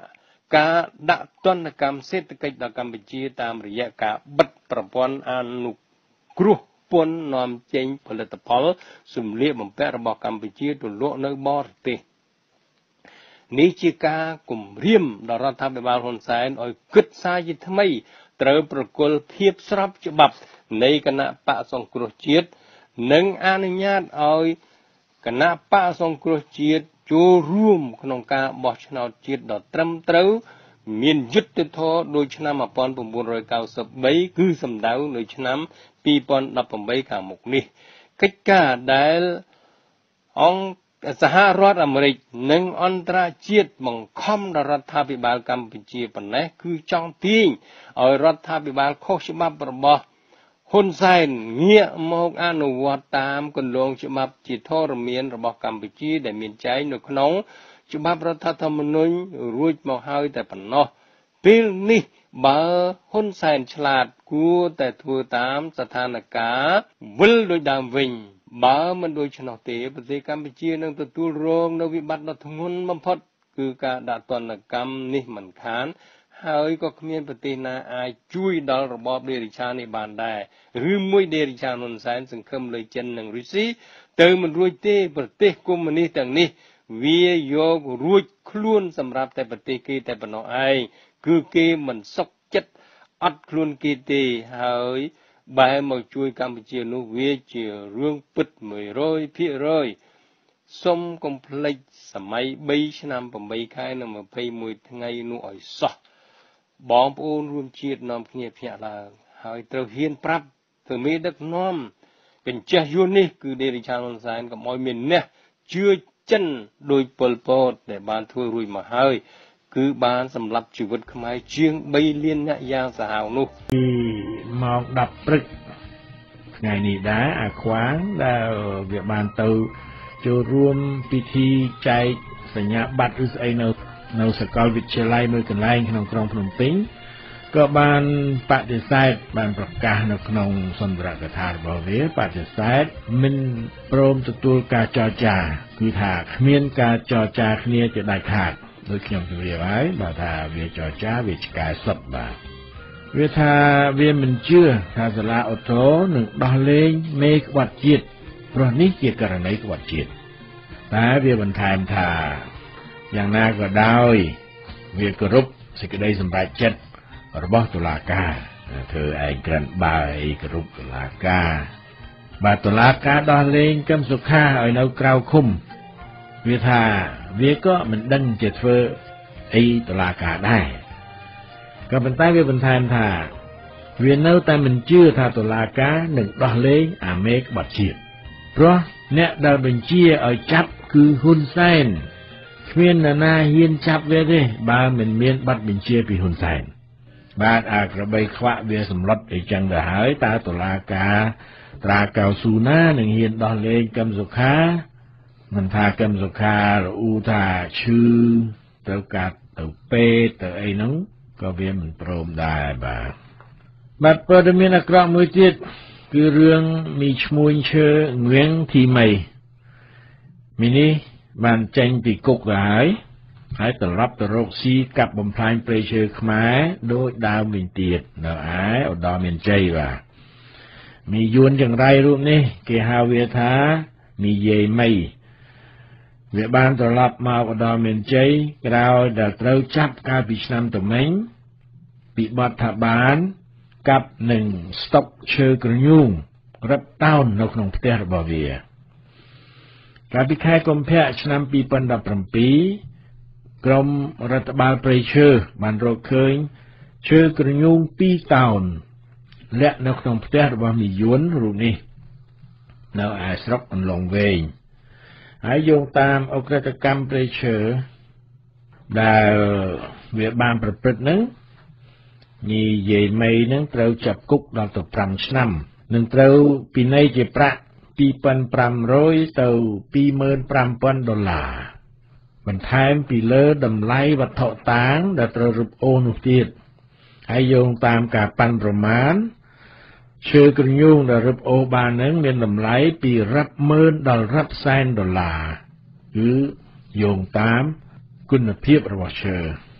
ការដាក់ទណ្ឌកម្មសេដ្ឋកិច្ចដល់កម្ពុជាតាមរយៈការបិទប្រព័ន្ធអនុគ្រោះពន្ធនាំចេញផលិតផលសម្លៀកបំពាក់របស់កម្ពុជាទៅលក់នៅបរទេសនេះជាការគំរាមដល់រដ្ឋាភិបាលហ៊ុនសែនឲ្យគិតសារជាថ្មីត្រូវប្រគល់ភាពស្របច្បាប់នៃគណៈបកសង្គ្រោះជាតិនិងអនុញ្ញាតឲ្យគណៈបកសង្គ្រោះជាតិចូលរួមក្នុងការបោះឆ្នោតជាតិដ៏ត្រឹមត្រូវមានយុត្តិធម៌ដោយឆ្នាំmột nghìn chín trăm chín mươi baគឺសម្ដៅនៅឆ្នាំhai nghìn không trăm mười támខាងមុខនេះកិច្ចការដែលអង្គសហរដ្ឋអាមេរិកនិងអន្តរជាតិបង្ខំដល់រដ្ឋាភិបាលកម្ពុជាប៉ុណ្ណេះគឺចង់ទាញឲ្យរដ្ឋាភិបាលខុសច្បាប់របស់ហ៊ុនសែនងាកមកអនុវត្តតាមគន្លងច្បាប់ជាធរមានរបស់កម្ពុជាដែលមានចែងនៅក្នុងច្បាប់រដ្ឋធម្មនុញ្ញរួចមកហើយតែប៉ុណ្ណោះពេលនេះបើហ៊ុនសែនឆ្លាតគួរតែធ្វើតាមស្ថានភាពវិលដោយដើមវិញបើមិនដូច្នោះទេប្រទេសកម្ពុជានឹងទទួលរងនូវវិបត្តិដ៏ធ្ងន់បំផុតគឺការដាក់ទណ្ឌកម្មនេះមិនខានហើយក៏គ្មានប្រទេសណាអាចជួយដល់របបដេរិឆាននេះបានដែរឬមួយដេរិឆានហ៊ុនសែនសង្ឃឹមលើចិននិងរុស្ស៊ីទៅមិនរួចទេប្រទេសកុម្មុយនីសទាំងនេះវាយករួចខ្លួនសម្រាប់តែប្រទេសគេតែប៉ុណ្ណោះឯងគឺគេមិនសុខចិត្តអត់ខ្លួនគេទេហើយបែរមកជួយកម្ពុជានោះវាជារឿងពិតមួយរយភាគរយសុំកុំភ្លេចសម័យបីឆ្នាំeightខែនិងtwenty-oneថ្ងៃនោះឲ្យសោះបងប្អូនរួមជាតិនាំគ្នាភ្នាក់ឡើងហើយត្រូវហ៊ានប្រាប់ទៅមេដឹកនាំកញ្ចេះយួននេះគឺដេរិឆានហ៊ុនសែនកុំឲ្យមានអ្នកជឿចិនដោយប៉ុលពតដែលបានធ្វើរួចមកហើយគឺបានសម្លាប់ជីវិតខ្មែរជាងthreeលានអ្នកយ៉ាងសាហាវនោះ
ពីម៉ោងtenព្រឹកថ្ងៃនេះដែរអាខ្វាងដែលវាបានទៅចូលរួមពិធីចែកសញ្ញាបត្រឬស្អីនៅនៅសាកលវិទ្យាល័យមួយកន្លែងក្នុងក្រុងភ្នំពេញក៏បានបដិសេធបានប្រកាសនៅក្នុងសន្ទរកថារបស់វាបដិសេធមិនព្រមទទួលការចរចាគឺថាគ្មានការចរចាគ្នាជាដាច់ខាតដោយខ្ញុំជម្រាបហើយបើថាវាចរចាវាឆ្កែសុទ្ធបាទវាថាវាមិនជឿថាសាលាឧទ្ធរនឹងដោះលែងមេក្បត់ជាតិព្រោះនេះជាករណីក្បត់ជាតិតែវាបន្ថែមថាយ៉ាងណាក៏ដោយវាគោរពសេចក្តីសម្រេចចិត្តរបស់តុលាការធ្វើឯងក្រិនបើអីគោរពតុលាការបាទតុលាការដោះលែងកឹមសុខាឲ្យនៅក្រៅឃុំវាថាវាក៏មិនដឹងជាធ្វើអីតុលាការដែរក៏ប៉ុន្តែវាបន្ថែមថាវានៅតែមិនជឿថាតុលាការនឹងដោះលែងអាមេក្បត់ជាតិព្រោះអ្នកដែលបញ្ជាឲ្យចាប់គឺហ៊ុនសែនគ្មាននរណាហ៊ានចាប់វាទេបើមិនមានប័ណ្ណបញ្ជាពីហ៊ុនសែនបាទអាក្របីខ្វាក់វាសម្លុតអីចឹងទៅហើយតើតុលាការត្រាកៅស៊ូណានឹងហ៊ានដោះលែងកឹមសុខាមិនថាកឹមសុខារអ៊ូថាឈឺទៅកាត់ទៅពេទ្យទៅអីហ្នឹងក៏វាមិនព្រមដែរបាទបាទព័ត៌មានអាក្រក់មួយទៀតគឺរឿងមីឈ្មួញឈើងៀងធីមីមីនេះបានចេញពីគុកទៅហើយហើយត្រឡប់ទៅរកស៊ីកាប់បំផ្លាញព្រៃឈើខ្មែរដោយដើមវិញទៀតនៅឯឧត្តរមានជ័យបាទមីយួនចង្រៃរូបនេះគេហៅវាថាមីយាយមីវាបានត្រឡប់មកឧត្តរមានជ័យក្រោយដែលត្រូវចាប់កាលពីឆ្នាំទៅមិញពីបទថាបានកាប់នឹងស្តុកឈើក្រញូងរឹបតោននៅក្នុងផ្ទះរបស់វាកាលពីខែកុម្ភៈឆ្នាំtwo thousand seventeenក្រមរដ្ឋបាលព្រៃឈើបានរកឃើញឈើក្រញូងtwoតោនលាក់នៅក្នុងផ្ទះរបស់មីយួនរូបនេះនៅឯស្រុកអន្លង់វែងហើយយោងតាមអក្រិតកម្មព្រៃឈើដែលវាបានប្រព្រឹត្តនឹងនិយាយមីនឹងត្រូវចាប់គុកដល់ទៅfiveឆ្នាំនឹងត្រូវពិន័យជាប្រាក់two thousand five hundredទៅtwo thousand five hundredដុល្លារបន្ថែមពីលើតម្លៃវត្ថុតាងដែលត្រូវរឹបអូសនោះទៀតហើយយោងតាមការប៉ាន់ប្រមាណឈើក្រញូងដែលរឹបអូសបាននឹងមានតម្លៃពីរាប់ម៉ឺនដល់រាប់សែនដុល្លារគឺយោងតាមគុណភាពរបស់ឈើ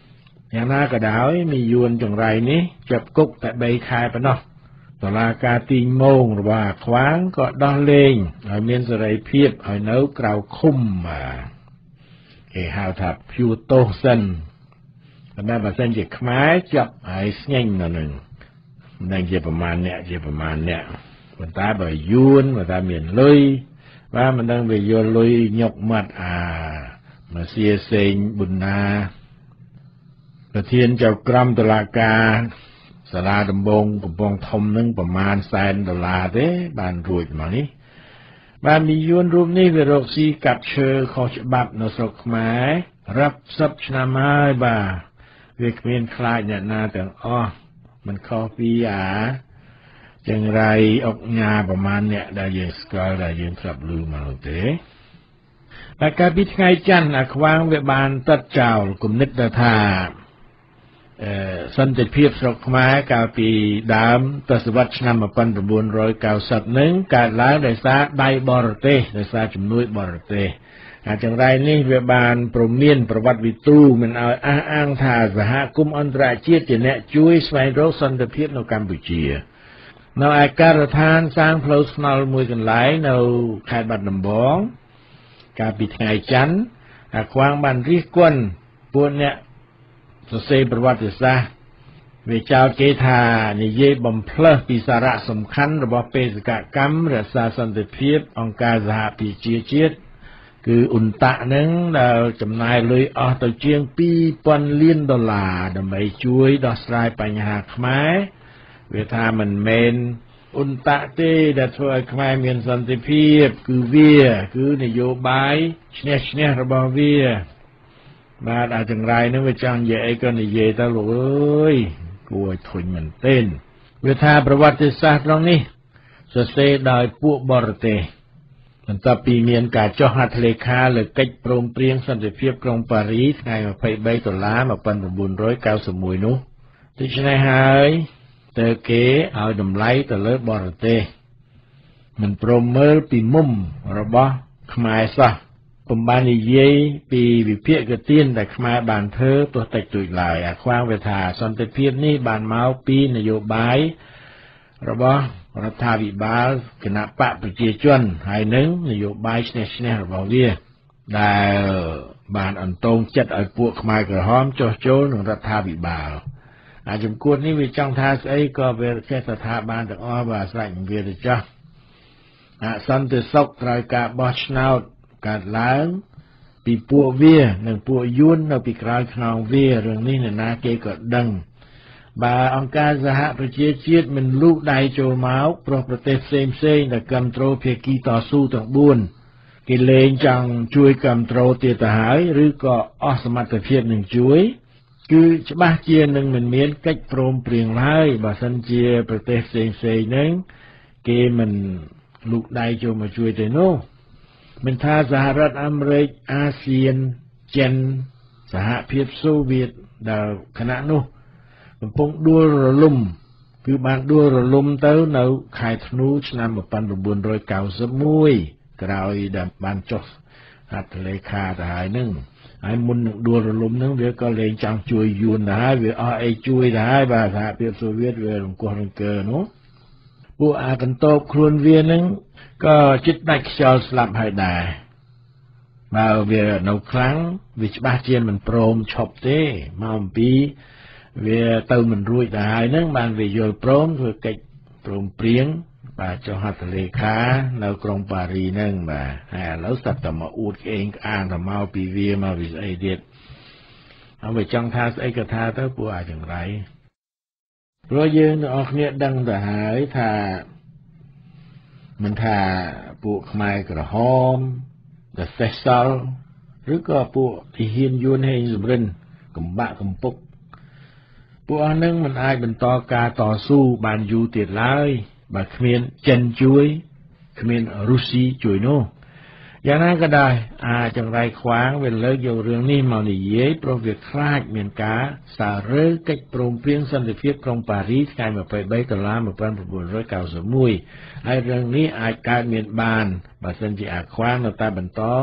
อย่างน่าก็ได้มียวนจังไรนี้จับกุกแต่ใบคายปะเนาะตลาการตีโมงหรือว่าคว้างก็ดอเลงเอาเมียนสไรเพียบเอาเนื้อกราวคุ้มมาเกี่ยวทับพิวโตเซนแต่แม่ภาษาเจ็กไม้จับไอ้เงี้ยหนึ่งนั่นเกี่ยวประมาณเนี้ยเกี่ยวประมาณเนี้ยมันตาใบยวนมันตาเมียนเลยว่ามันต้องไปโยนเลยยกมัดอ่ามาเสียเซงบุญนาประเทียนเจ้ากรมตลาการสลาดำบงกับปองทมนึงประมาณแสนดอลลาร์เด้บานรวยมานี้บานมียวนรูปนี้เป็นโรคซีกับเชอขอฉบับนสกหมายรับซับชนาไม้บ่าเวกเมียนคลายเนี่ยนาแต่อ้อมันคอปีอาจังไรออกงาประมาณเนี่ยได้ยังสกอร์ได้ยังกลับลืมมาเลยเด้และการพิธีไงจันทร์ควางเวบานตัดเจ้ากลุ่มนิดธาสันติเพียบสกไม้กาปีดามตศวรรษนำมาปันตะบุญร้อยเก้าสิบหนึ่งการล้างได้ซาได้บอร์เตได้ซาจำนวนบอร์เตอาจังไรนี่เวบานโปรเมียนประวัติวิตูมันเอาอ้างอ้างท่าสหกุมอันตรายเจียจะเนี่ยช่วยสมัยโรคสันติเพียบในกัมพูชีในอาการทานสร้างเพลสนอลมวยกันหลายในขายบัตรนำบองการปิดไงจันอาควางบันรีกวนพวกเนี่ยสเสประวัติศาสตร์เวเจ้าเจธาในเย่บำเพลปีสาระสำคัญระบบเปสกกรรมรักษาสันติภาพองค์การสหประชาชาติคืออุนตะนึงเราจำนายเลยออกตัวเชียงปีปอนเลียนดอลลาร์ดำไปช่วยดอสไลปัญหาขมายเวทามันเมนอุนตะเต้ดัชวยขมายเมียนสันติภาพคือเวียคือนโยบายเชเนชเนระบบเวียมาอาจังไรนึกว่าจังเย่ก็ในเย่ตลอดเลยกลัวทุนมันเต้นเวทาประวัติศาสตร์ตรงนี้สเสดอยพวกบอร์เตมันต่อปีเมียนกาเจ้าหัตเลขาหรือกิจโปร่งเปลี่ยนสันติภาพกรุงปารีสไงมาไปใบตุลามาปันบุญร้อยเก้าสมุยนุที่ชนะหายเตอเก๋เอาดำไล่ตะเลิศบอร์เตมันโปรเมอร์ปีมุมระบะขมายซะผมบานเย่ปีวิเพียกระตีนแต่ขมายบานเธอตัวแต่จุยลายควางเวทาสันติภาพนี่บานเมาปีนโยบายระบะรัฐวิบาลคณะปะประเจชนหายหนึ่งนโยบายเนชเนลบอกเวียได้บานอันตรงจัดไอ้พวกขมายกระห้อมโจโจหนึ่งรัฐวิบาลอาจจะกวดนี้วิจังทาสไอ้ก็เป็นแค่สถาบันแต่อ้อบาสไรอย่างเวียดจ้าสันติสุขรายการบอชนาดการล้างปีปัวเวียหนึ่งปัวยุนเราปีกลายขนองเวียเรื่องนี้เนี่ยนาเกก็ดังบาองค์การสหประชาชาติมันลูกได้โจมาอุปประเทศเซมเซนแต่กัมโตรเพียกีต่อสู้ต่างบุญกิเลนจังช่วยกัมโตรเตียตหายหรือก็อสมัติเพียรหนึ่งช่วยคือฉบับเจียหนึ่งมันเมียนกิจโปรมเปลี่ยนไล่บาสันเจียประเทศเซมเซนนั้นเกมันลูกได้โจมาช่วยแต่โน่มันท่าสหรัฐอเมริกอาเซียนเจนสหภาพโซเวียตดาวคณะโน่มันพงดูระลุ่มคือบางดูระลุ่มเต้าเนาขายธนูชนะมาปันระบุญโดยเก่าสมุยกล่าวอีดับบานจดหัดเลขาแต่หายนึ่งไอ้มุนดูระลุ่มนึงเดี๋ยวก็เลยจังช่วยยูนได้เดี๋ยวเอาไอ้ช่วยได้บาสหภาพโซเวียตเวลงกวนเกินเนาะผู้อากันโตครวนเวียนึงก็จิตนักชาวสลับให้ได้มาเวียนเอาครั้งวิชบาเจียนมันโปรมชอบเต้มาอมปีเวียเติมมันรุ่ยได้นั่งบางเวียโยโปรมคือกิจโปรมเปลี่ยนป่าเจ้าหัตเลขาในกรุงปารีสนั่งมาฮะแล้วสัตว์มาอูดเองอ่างทำมาปีเวียมาวิไอเดียดเอาไปจังทาสไอกระทาเต้าปัวอย่างไรเพราะยืนออกเนี่ยดังแต่หายถ้ามันถ้าปุกไม้กระหอมแต่เฟสซัลหรือก็ปุที่หินยูนให้สุบรินกำบะกำปุกปุกอันนึงมันอายเป็นต่อการต่อสู้บานยูติดไล่บาเขมียนเจนจุยเขมียนรุสีจุยโนอย่างนั้นก็ได้อาจังไรขวางเวลเลิกอยู่เรื่องนี้มาในเย่โปรเวคลาดเมียนกาสาเรือกิจโปร่งเปลี่ยนสันติภาพกรุงปารีสกลายมาไปใบตลามาเป็นประบุร้อยเก้าสมุยไอ้เรื่องนี้อาจการเมียนบานบาสันจิอาขวางเราตาบันต่อ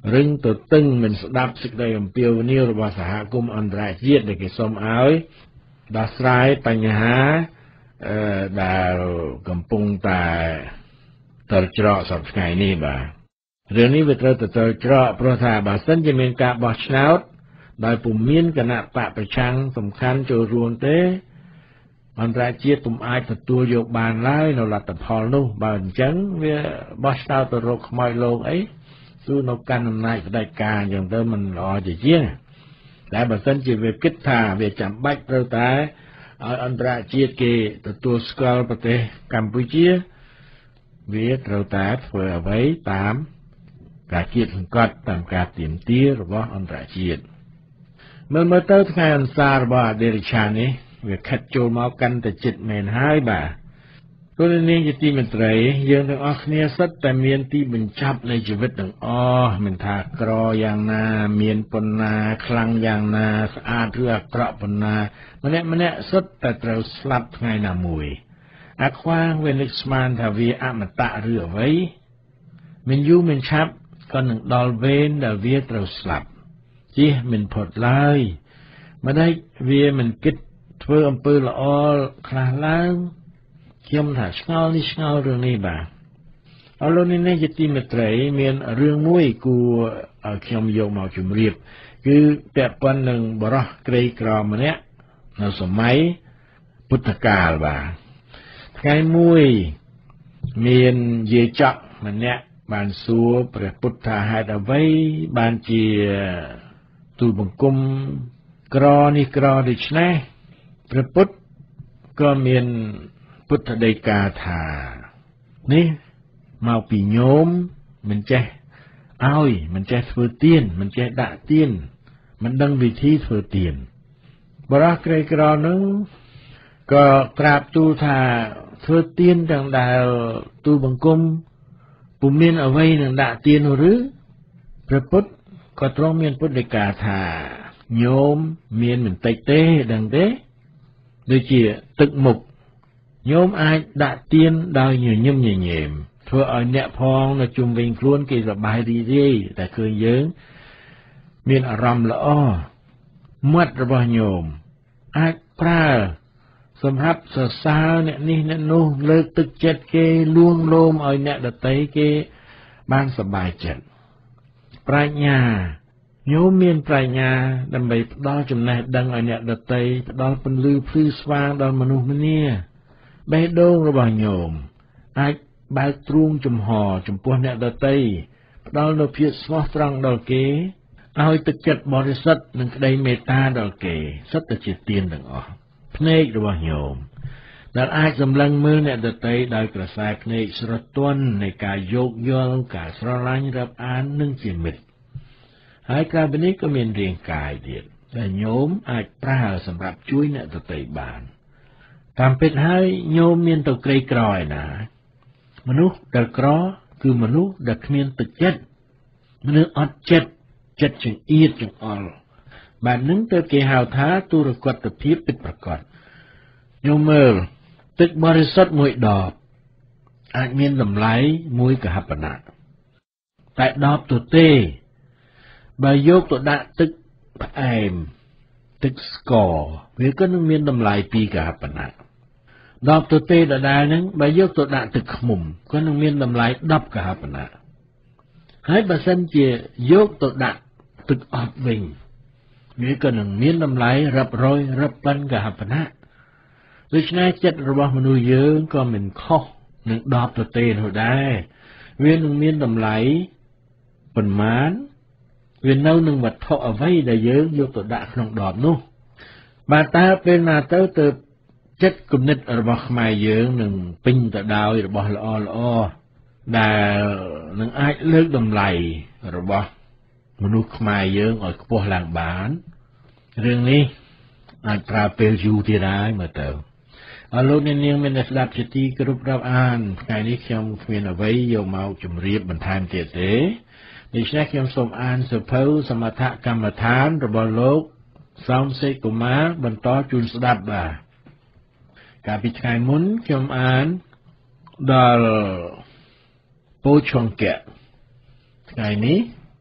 រឹងទៅតឹងមិនស្ដាប់សេចក្តីអំពាវនាវរបស់សហគមន៍អន្តរជាតិដែលគេសូមឲ្យដោះស្រាយបញ្ហាអឺដែលកំពុងតែតល់ច្រកសប្តាហ៍ថ្ងៃនេះបាទរឿងនេះវាត្រូវទៅតល់ច្រកព្រោះថាបើសិនជាមានការបោះឆ្នោតដោយពុំមានគណៈបកប្រឆាំងសំខាន់ចូលរួមទេអន្តរជាតិពុំអាចទទួលយកបានឡើយនៅលទ្ធផលនោះបើអញ្ចឹងវាបោះឆ្នោតទៅរកខ្មោចលោកអីគឺនៅកាន់អំណាចផ្ដាច់ការអញ្ចឹងទៅមិនល្អជាជាងតែបើសិនជាវាគិតថាវាចាំបាច់ត្រូវតែឲ្យអន្តរជាតិគេទទួលស្គាល់ប្រទេសកម្ពុជាវាត្រូវតែធ្វើអ្វីតាមការគៀបសង្កត់តាមការទាមទាររបស់អន្តរជាតិមើលមើលទៅថ្ងៃអន្សាររបស់អដេរិឆានេះវាខិតចូលមកកាន់តែជិតមែនហើយបាទគុណនាងជាទីមេត្រីយើងទាំងអស់គ្នាសិតតែមានទីបញ្ចប់នៃជីវិតទាំងអស់មិនថាក្រយ៉ាងណាមានប៉ុណ្ណាខ្លាំងយ៉ាងណាស្អាតឬអាក្រក់ប៉ុណ្ណាម្នាក់ម្នាក់សិតតែត្រូវស្លាប់ថ្ងៃណាមួយអាខ្វាងវានឹកស្មានថាវាអមតៈឬអ្វីមិនយូរមិនឆាប់ក៏នឹងដល់វេនដែលវាត្រូវស្លាប់ជិះមិនផុតឡើយម្ដេចវាមិនគិតធ្វើអំពើល្អខ្លះឡើងខ្ញុំថាឆ្ងល់នេះឆ្ងល់រឿងនេះបាទអរលោកនេះជាទីមេត្រីមានរឿងមួយគួរឲ្យខ្ញុំយកមកជម្រាបគឺពាក់ព័ន្ធនឹងបរិះក្រីក្រម្នាក់នៅសម័យពុទ្ធកាលបាទថ្ងៃមួយមានយាយចក្រម្នាក់បានសួរព្រះពុទ្ធថាហេតុអ្វីបានជាទូលបង្គំក្រនេះក្រដូច្នេះព្រះពុទ្ធក៏មានពុទ្ធដីកាថានេះមកពីញោមមិនចេះឲ្យមិនចេះធ្វើទានមិនចេះដាក់ទានមិនដឹងវិធីធ្វើទានបរិះក្រីក្រនោះក៏ក្រាបទូលថាធ្វើទានទាំងដែលទូលបង្គំពុំមានអ្វីនឹងដាក់ទាននោះឬព្រះពុទ្ធក៏ទ្រង់មានពុទ្ធដីកាថាញោមមានមិនតិចទេដឹងទេដូចជាទឹកមុខញោមអាចដាក់ទានដោយញញឹមញញែមធ្វើឲ្យអ្នកផងនៅជុំវិញខ្លួនគេសប្បាយរីករាយតែឃើញយើងមានអារម្មណ៍ល្អមាត់របស់ញោមអាចប្រើសម្រាប់សរសើរអ្នកនេះអ្នកនោះលើកទឹកចិត្តគេលួងលោមឲ្យអ្នកដទៃគេបានសប្បាយចិត្តប្រាជ្ញាញោមមានប្រាជ្ញាដើម្បីផ្ដល់ចំណេះដឹងឲ្យអ្នកដទៃផ្ដល់ពន្លឺភ្លឺស្វាងដល់មនុស្សម្នាបេះដូងរបស់ញោមអាចបើកទ្រូងចំហចំពោះអ្នកដទៃផ្ដល់នូវភាពស្មោះត្រង់ដល់គេឲ្យទឹកចិត្តបរិសុទ្ធនិងក្តីមេត្តាដល់គេសុទ្ធតែជាទានទាំងអស់ភ្នែករបស់ញោមដែលអាចសម្លឹងមើលអ្នកដទៃដោយក្រសែភ្នែកស្រទន់នៃការយោគយល់ការស្រឡាញ់រាប់អាននិងជាមិត្តហើយក្រៅពីនេះក៏មានរាងកាយទៀតដែលញោមអាចប្រើសម្រាប់ជួយអ្នកដទៃបានតាមពិតហើយញោមមានទៅក្រីក្រឯណាមនុស្សដែលក្រគឺមនុស្សដែលគ្មានទឹកចិត្តមនុស្សអត់ចិត្តចិត្តចង្អៀតចង្អល់បែបហ្នឹងទៅគេហៅថាទុរគតភាពពិតប្រាកដញោមមើលទឹកបរិសុទ្ធមួយដបអាចមានតម្លៃមួយកហបណៈតែដបទទេបើយកទៅដាក់ទឹកផ្អែមទឹកស្ករវាក៏នឹងមានតម្លៃពីរកហបណៈដបទទេដដែលហ្នឹងបើយកទៅដាក់ទឹកឃ្មុំក៏នឹងមានតម្លៃដប់កហបណៈហើយបើសិនជាយកទៅដាក់ទឹកអប់វិញវាក៏នឹងមានតម្លៃរាប់រយរាប់ពាន់កហបណៈដូច្នេះចិត្តរបស់មនុស្សយើងក៏មិនខុសនឹងដបទទេនោះដែរវានឹងមានតម្លៃប៉ុន្មានវានៅនឹងវត្ថុអ្វីដែលយើងយកទៅដាក់ក្នុងដបនោះបាទតើពេលណាទៅទៅចិត្តគំនិតរបស់ខ្មែរយើងនឹងពេញទៅដោយរបស់ល្អល្អដែលនឹងអាចលើកតម្លៃរបស់មនុស្សខ្មែរយើងឲ្យខ្ពស់ឡើងបានរឿងនេះអាចប្រើពេលយូរទៀតហើយមើលទៅអរលោកអ្នកនាងមានតែស្ដាប់ជាទីគោរពរាប់អានថ្ងៃនេះខ្ញុំគ្មានអ្វីយកមកជម្រាបបន្ថែមទៀតទេដូច្នេះខ្ញុំសូមអានសៀវភៅសមថកម្មដ្ឋានរបស់លោកសំសេកកុមារបន្តជូនស្ដាប់បាទកាលពីថ្ងៃមុនខ្ញុំអានដល់ពោឆង្គៈថ្ងៃនេះ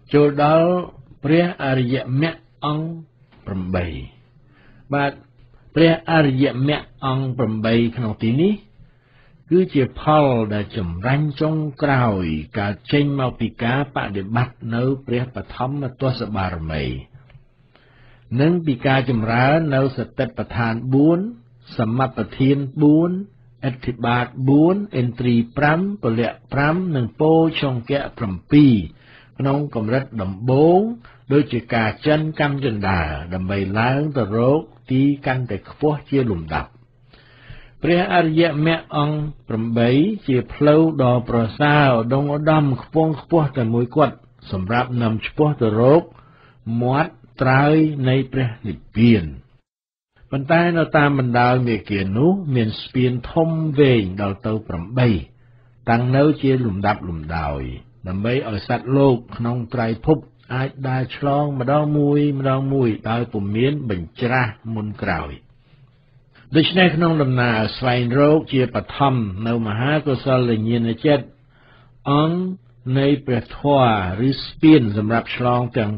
ចូលដល់ព្រះអរិយមគ្គអង្គ8បាទព្រះអរិយមគ្គអង្គ8ក្នុងទីនេះគឺជាផលដែលចម្រាញ់ចុងក្រោយការចេញមកពីការបដិបត្តិនៅព្រះបឋមទសបារមីនិងពីការចម្រើននៅសតិប្បដ្ឋាន4សមបដ្ឋាន4អធិបាត4ឥន្ទ្រី5ពលៈ5និងពោឆង្គៈ7ក្នុងកម្រិតដំបូងដូចជាការចិនកម្មចន្ទាដើម្បីឡើងទៅរកទីកាន់តែខ្ពស់ជាលំដាប់ព្រះអរិយមគ្គអង្គ8ជាផ្លូវដ៏ប្រសើរដងឧត្តមខ្ពង់ខ្ពស់តែមួយគត់សម្រាប់នាំឆ្ពោះទៅរកមាត់ត្រើយនៃព្រះនិព្វានប៉ុន្តែនៅតាមបណ្ដោយមេគានោះមានស្ពានធំវែងដល់ទៅ8តាំងនៅជាលំដាប់លំដោយដើម្បីឲ្យសត្វលោកក្នុងត្រៃភពអាចដើរឆ្លងម្ដងមួយម្ដងមួយដោយពុំមានបញ្ច្រាស់មុនក្រោយដូច្នេះក្នុងដំណើរស្វែងរកជាបឋមនៅមហាកុសលញាណចិត្តអង្គនៃព្រះធម៌ឬស្ពានសម្រាប់ឆ្លងទាំង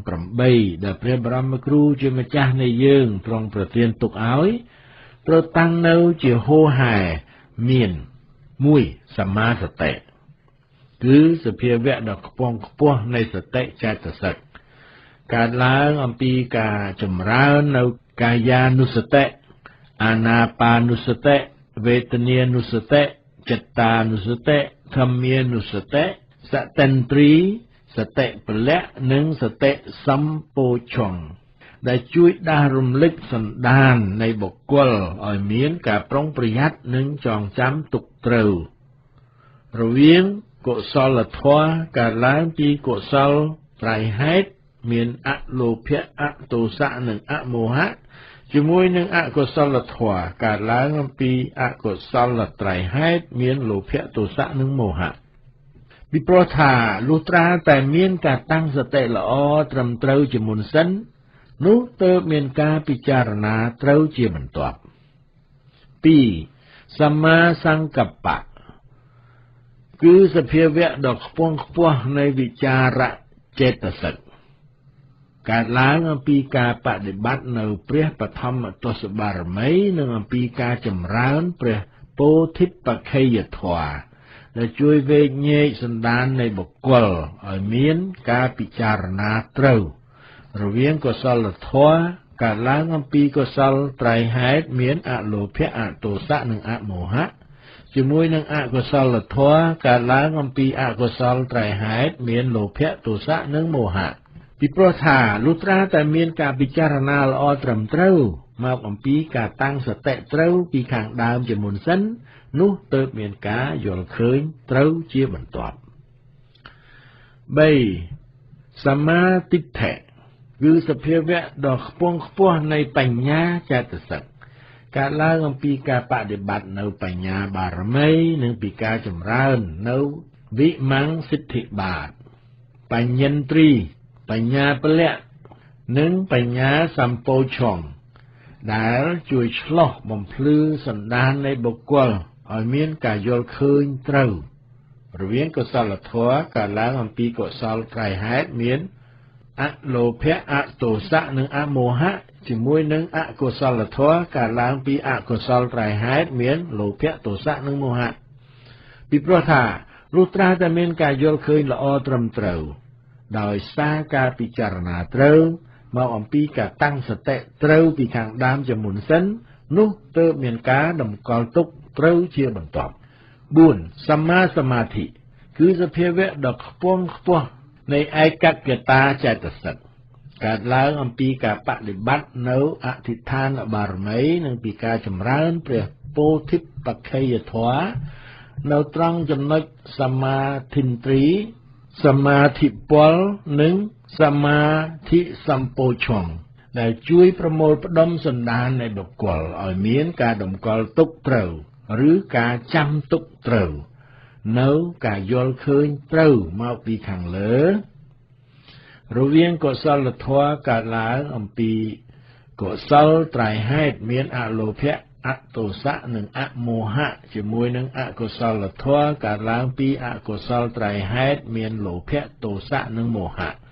8ដែលព្រះបរមគ្រូជាម្ចាស់នៃយើងទ្រង់ប្រទានទុកឲ្យត្រូវតាំងនៅជាហូរហែមានមួយសមាសតិគឺសភាវៈដ៏ខ្ពង់ខ្ពស់នៃសតិចេតសិកកើតឡើងអំពីការចម្រើននៅកាយានុសតិអានាបានុសតិវេទនានុសតិចិត្តតានុសតិធម្មានុសតិសតិន្ទ្រីសតិពលៈនិងសតិសម្ពោឆង្គដែលជួយដាស់រំលឹកសន្តាននៃបុគ្គលឲ្យមានការប្រុងប្រយ័ត្ននិងចងចាំទុកត្រូវរវាងកុសលធម៌កើតឡើងពីកុសលត្រៃហេតុមានអលោភៈអទោសៈនិងអមោហៈជាមួយនឹងអកុសលធម៌កើតឡើងអំពីអកុសលត្រៃហេតុមានលោភៈទោសៈនិងមោហៈពីព្រោះថាលុះត្រាតែមានការតាំងសតិល្អត្រឹមត្រូវជាមុនសិននោះទើបមានការពិចារណាត្រូវជាបន្ទាប់ពីរសម្មាសង្កប្បៈគឺសភាវៈដ៏ខ្ពង់ខ្ពស់នៃវិចារចេតសិកកើតឡើងអំពីការបដិបត្តិនៅព្រះបឋមទសបារមីនិងអំពីការចម្រើនព្រះពោធិបក្ខយធម៌ដែលជួយវែកញែកសន្តាននៃបុគ្គលឲ្យមានការពិចារណាត្រូវរវាងកុសលធម៌កើតឡើងអំពីកុសលត្រៃហេតុមានអលោភៈអទោសៈនិងអមោហៈជាមួយនឹងអកុសលធម៌កើតឡើងអំពីអកុសលត្រៃហេតុមានលោភៈទោសៈនិងមោហៈពីព្រោះថាលុះត្រាតែមានការពិចារណាល្អត្រឹមត្រូវមកអំពីការតាំងសតិត្រូវពីខាងដើមជាមុនសិននោះទើបមានការយល់ឃើញត្រូវជាបន្ទាប់បីសមាទិដ្ឋិគឺសភាវៈដ៏ខ្ពង់ខ្ពស់នៃបញ្ញាចេតសិកកើតឡើងអំពីការបដិបត្តិនៅបញ្ញាបារមីនិងពីការចម្រើននៅវិមង្សិទ្ធិបាតបញ្ញន្ទ្រីបញ្ញាពលៈនិងបញ្ញាសម្ពោឆង្គដែលជួយឆ្លោះបំភ្លឺសន្តាននៃបុគ្គលឲ្យមានការយល់ឃើញត្រូវរវាងកុសលធម៌កើតឡើងអំពីកុសលត្រៃហេតុមានអលោភៈអទោសៈនិងអមោហៈជាមួយនឹងអកុសលធម៌កើតឡើងពីអកុសលត្រៃហេតុមានលោភៈទោសៈនិងមោហៈពីព្រោះថាលុះត្រាតែមានការយល់ឃើញល្អត្រឹមត្រូវដោយសារការពិចារណាត្រូវមកអំពីការតាំងសតិត្រូវពីខាងដើមជាមុនសិននោះទើបមានការតម្កល់ទុកត្រូវជាបន្ទាប់បួនសម្មាសមាធិគឺសភាវៈដ៏ខ្ពង់ខ្ពស់នៃឯកកតាចេតសិកកើតឡើងអំពីការបដិបត្តិនៅអធិដ្ឋានបារមីនិងពីការចម្រើនព្រះពោធិបក្ខយធម៌នៅត្រង់ចំណុចសមាធិន្ទ្រីសមាធិពលនិងសមាធិសម្ពោឆង្គដែលជួយប្រមូលផ្ដុំសន្តាននៃបុគ្គលឲ្យមានការតម្កល់ទុកត្រូវឬការចាំទុកត្រូវនៅការយល់ឃើញត្រូវមកពីខាងលើរវាងកុសលធម៌កើតឡើងអំពីកុសលត្រៃហេតុមានអលោភៈអទោសៈនិងអមោហៈជាមួយនឹងអកុសលធម៌កើតឡើងពីអកុសលត្រៃហេតុមានលោភៈទោសៈនិងមោហៈ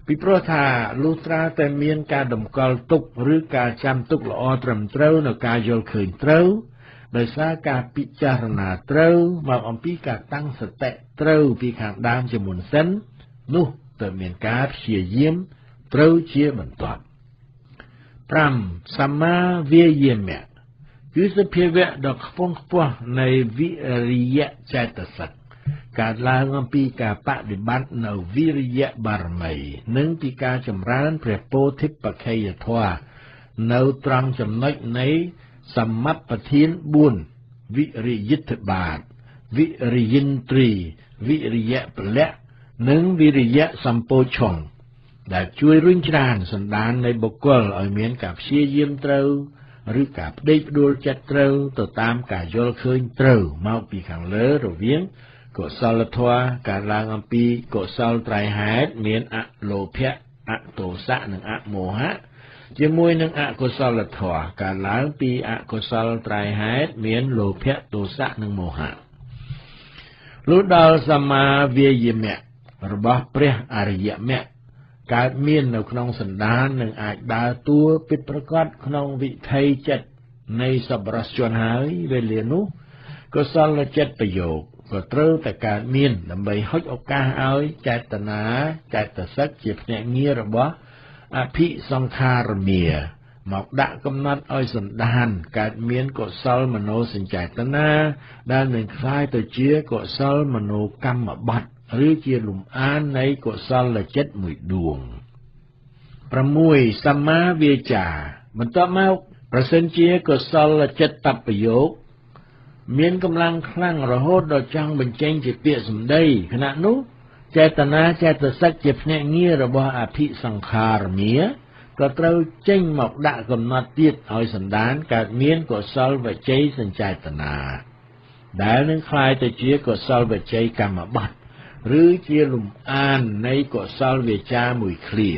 ពីព្រោះថាលុះត្រាតែមានការតម្កល់ទុកឬការចាំទុកល្អត្រឹមត្រូវនៅការយល់ឃើញត្រូវដោយសារការពិចារណាត្រូវមកអំពីការតាំងសតិត្រូវពីខាងដើមជាមុនសិននោះទៅមានការព្យាយាមត្រូវជាបន្ទាប់ប្រាំសម្មាវាយាមៈគឺសភាវៈដ៏ខ្ពង់ខ្ពស់នៃវិរិយចេតសិកការឡើងអំពីការបដិបត្តិនៅវិរិយបារមីនិងពីការចម្រើនព្រះពោធិបក្ខយធម៌នៅត្រង់ចំណុចនៃសមបប្រធានបួនវិរិយិទ្ធបាតវិរិយិន្ទ្រីវិរិយពលៈនិងវិរិយសម្ពោឆង្គដែលជួយរុញច្រានសន្តាននៃបុគ្គលឲ្យមានការព្យាយាមត្រូវឬការផ្ដេកផ្ដួលចិត្តត្រូវទៅតាមការយល់ឃើញត្រូវមកពីខាងលើរវាងកុសលធម៌ការឡើងអំពីកុសលត្រៃហេតុមានអលោភៈអទោសៈនិងអមោហៈជាមួយនឹងអកុសលធម៌ការឡើងពីអកុសលត្រៃហេតុមានលោភៈទោសៈនិងមោហៈលុះដល់សម្មាវាយាមៈរបស់ព្រះអរិយមគ្គកើតមាននៅក្នុងសន្តាននិងអាចដើរតួពិតប្រាកដក្នុងវិថីចិត្តនៃសប្បុរសជនហើយវេលានោះកុសលចិត្តប្រយោគក៏ត្រូវតែកើតមានដើម្បីហុចឱកាសឲ្យចេតនាចេតសិកជាភ្នាក់ងាររបស់អភិសង្ខារមាមកដាក់កំណត់ឲ្យសន្តានកើតមានកុសលមโนសញ្ចេតនាដែលនឹងคล้ายទៅជាកុសលមโนកម្មបត្តិឬជាលំអាននៃកុសលចិត្តមួយដួងប្រាំមួយសម្មាវាចាបន្ទាប់មកប្រសិនជាកុសលចិត្តតប្រយោគមានកម្លាំងខ្លាំងរហូតដល់ចង់បញ្ចេញជាពាក្យសម្ដីខណៈនោះចេតនាចេតសិកជាភ្នាក់ងាររបស់អភិសង្ខារមាក៏ត្រូវចេញមកដាក់កំណត់ទៀតឲ្យសន្តានកើតមានកុសលវជ័យសញ្ចេតនាដែលនឹងคล้ายទៅជាកុសលវជ័យកម្មបត្តិឬជាលំអាននៃកុសលវាចាមួយឃ្លា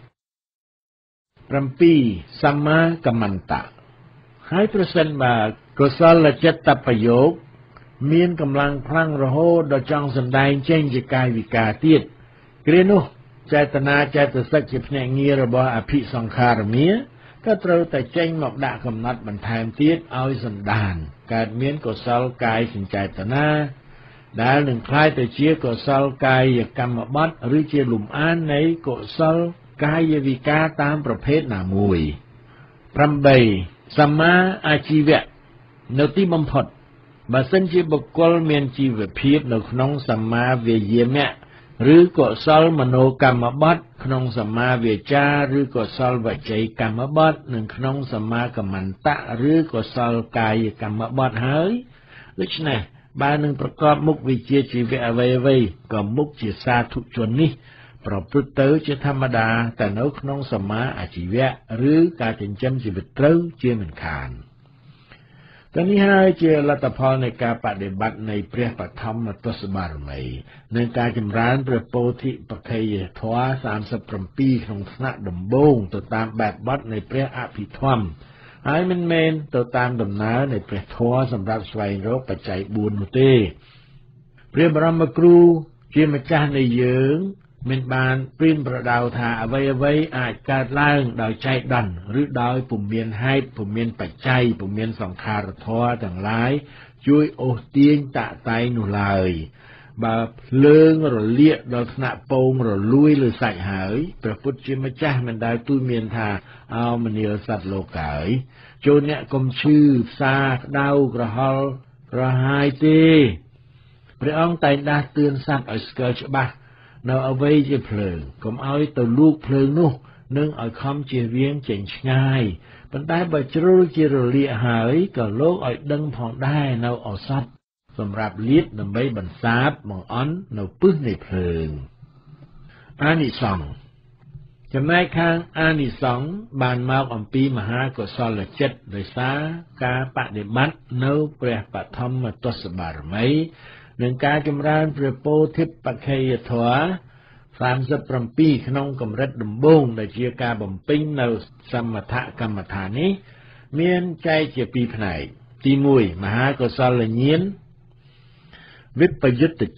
ប្រាំពីរសម្មាកម្មន្តៈហើយប្រសិនបើកុសលចិត្តប្រយោគមានកម្លាំងខ្លាំងរហូតដល់ចង់សម្ដែងចេញជាកាយវិការទៀតគ្រានោះចេតនាចេតសិកជាភ្នាក់ងាររបស់អភិសង្ខារមាក៏ត្រូវតែចេញមកដាក់កំណត់បន្ថែមទៀតឲ្យសន្តានកើតមានកុសលកាយសញ្ចេតនាដែលនឹងคล้ายទៅជាកុសលកាយកម្មបត្តិឬជាលំអាននៃកុសលកាយវិការតាមប្រភេទណាមួយប្រាំបីសម្មាអាជីវៈនៅទីបំផុតបើសិនជាបុគ្គលមានជីវភាពនៅក្នុងសម្មាវាយាមៈឬកុសលមโนកម្មបត្តិក្នុងសម្មាវាចាឬកុសលវជ័យកម្មបត្តិនិងក្នុងសម្មាកម្មន្តៈឬកុសលកាយកម្មបត្តិហើយដូច្នេះបើនឹងប្រកបមុខវិជ្ជាជីវៈអ្វីៗក៏មុខជាសាធុជននេះប្រព្រឹត្តទៅជាធម្មតាតែនៅក្នុងសម្មាអាជីវៈឬការចិញ្ចឹមជីវិតត្រូវជាមិនខានតែនេះហើយជាលទ្ធផលនៃការបដិបត្តិនៃព្រះបឋមទស្សបារមីនិងការចម្រើនព្រះពោធិបក្ខយធម៌សាមសិប7ក្នុងថ្នាក់ដំបូងទៅតាមបែបបទនៃព្រះអភិធម្មហើយមិនមែនទៅតាមដំណើរនៃព្រះធម៌សម្រាប់ស្វែងរកបច្ច័យបួននោះទេព្រះបរមគ្រូជាម្ចាស់នៃយើងមិនបានព្រៀនប្រដៅថាអ្វីអ្វីអាចកើតឡើងដោយចៃដន្យឬដោយពុំមានហេតុពុំមានបច្ច័យពុំមានសង្ខារធម៌ទាំងឡាយជួយអូសទាញតាក់តែងនោះឡើយបើភ្លើងរលាកដល់ថ្នាក់ពងរលួយលើសាច់ហើយព្រះពុទ្ធជាម្ចាស់មិនដែលទូន្មានថាអោមនាលសត្វលោកហើយ ចូលអ្នកកុំឈឺផ្សាក្តៅក្រហល់ក្រហាយទេព្រះអង្គតែងដាស់តឿនសត្វឲ្យស្គាល់ច្បាស់នៅអ្វីជាភ្លើងកុំឲ្យទៅលូកភ្លើងនោះនឹងឲ្យខំជៀសវាងចេញឆ្ងាយប៉ុន្តែបើជ្រុលជារលាកហើយក៏លោកឲ្យដឹងផងដែរនៅឱសថសម្រាប់លាតដើម្បីបន្សាបបង្អន់នៅពឹសនៃភ្លើងអានិសង្សចំណែកខាងអានិសង្សបានមកអំពីមហាកុសលចិត្តដោយសារការបដិបត្តិនៅព្រះបឋមទស្សបារមីនិងការចម្រើនព្រះពោធិបក្ខយធម៌សាមសិប7ក្នុងកម្រិតដំបូងដែលជាការបំពេញនៅសមថកម្មដ្ឋាននេះមានចែកជាពីរផ្នែកទី1មហាកុសលញាណវិបយុត្តចិត្ត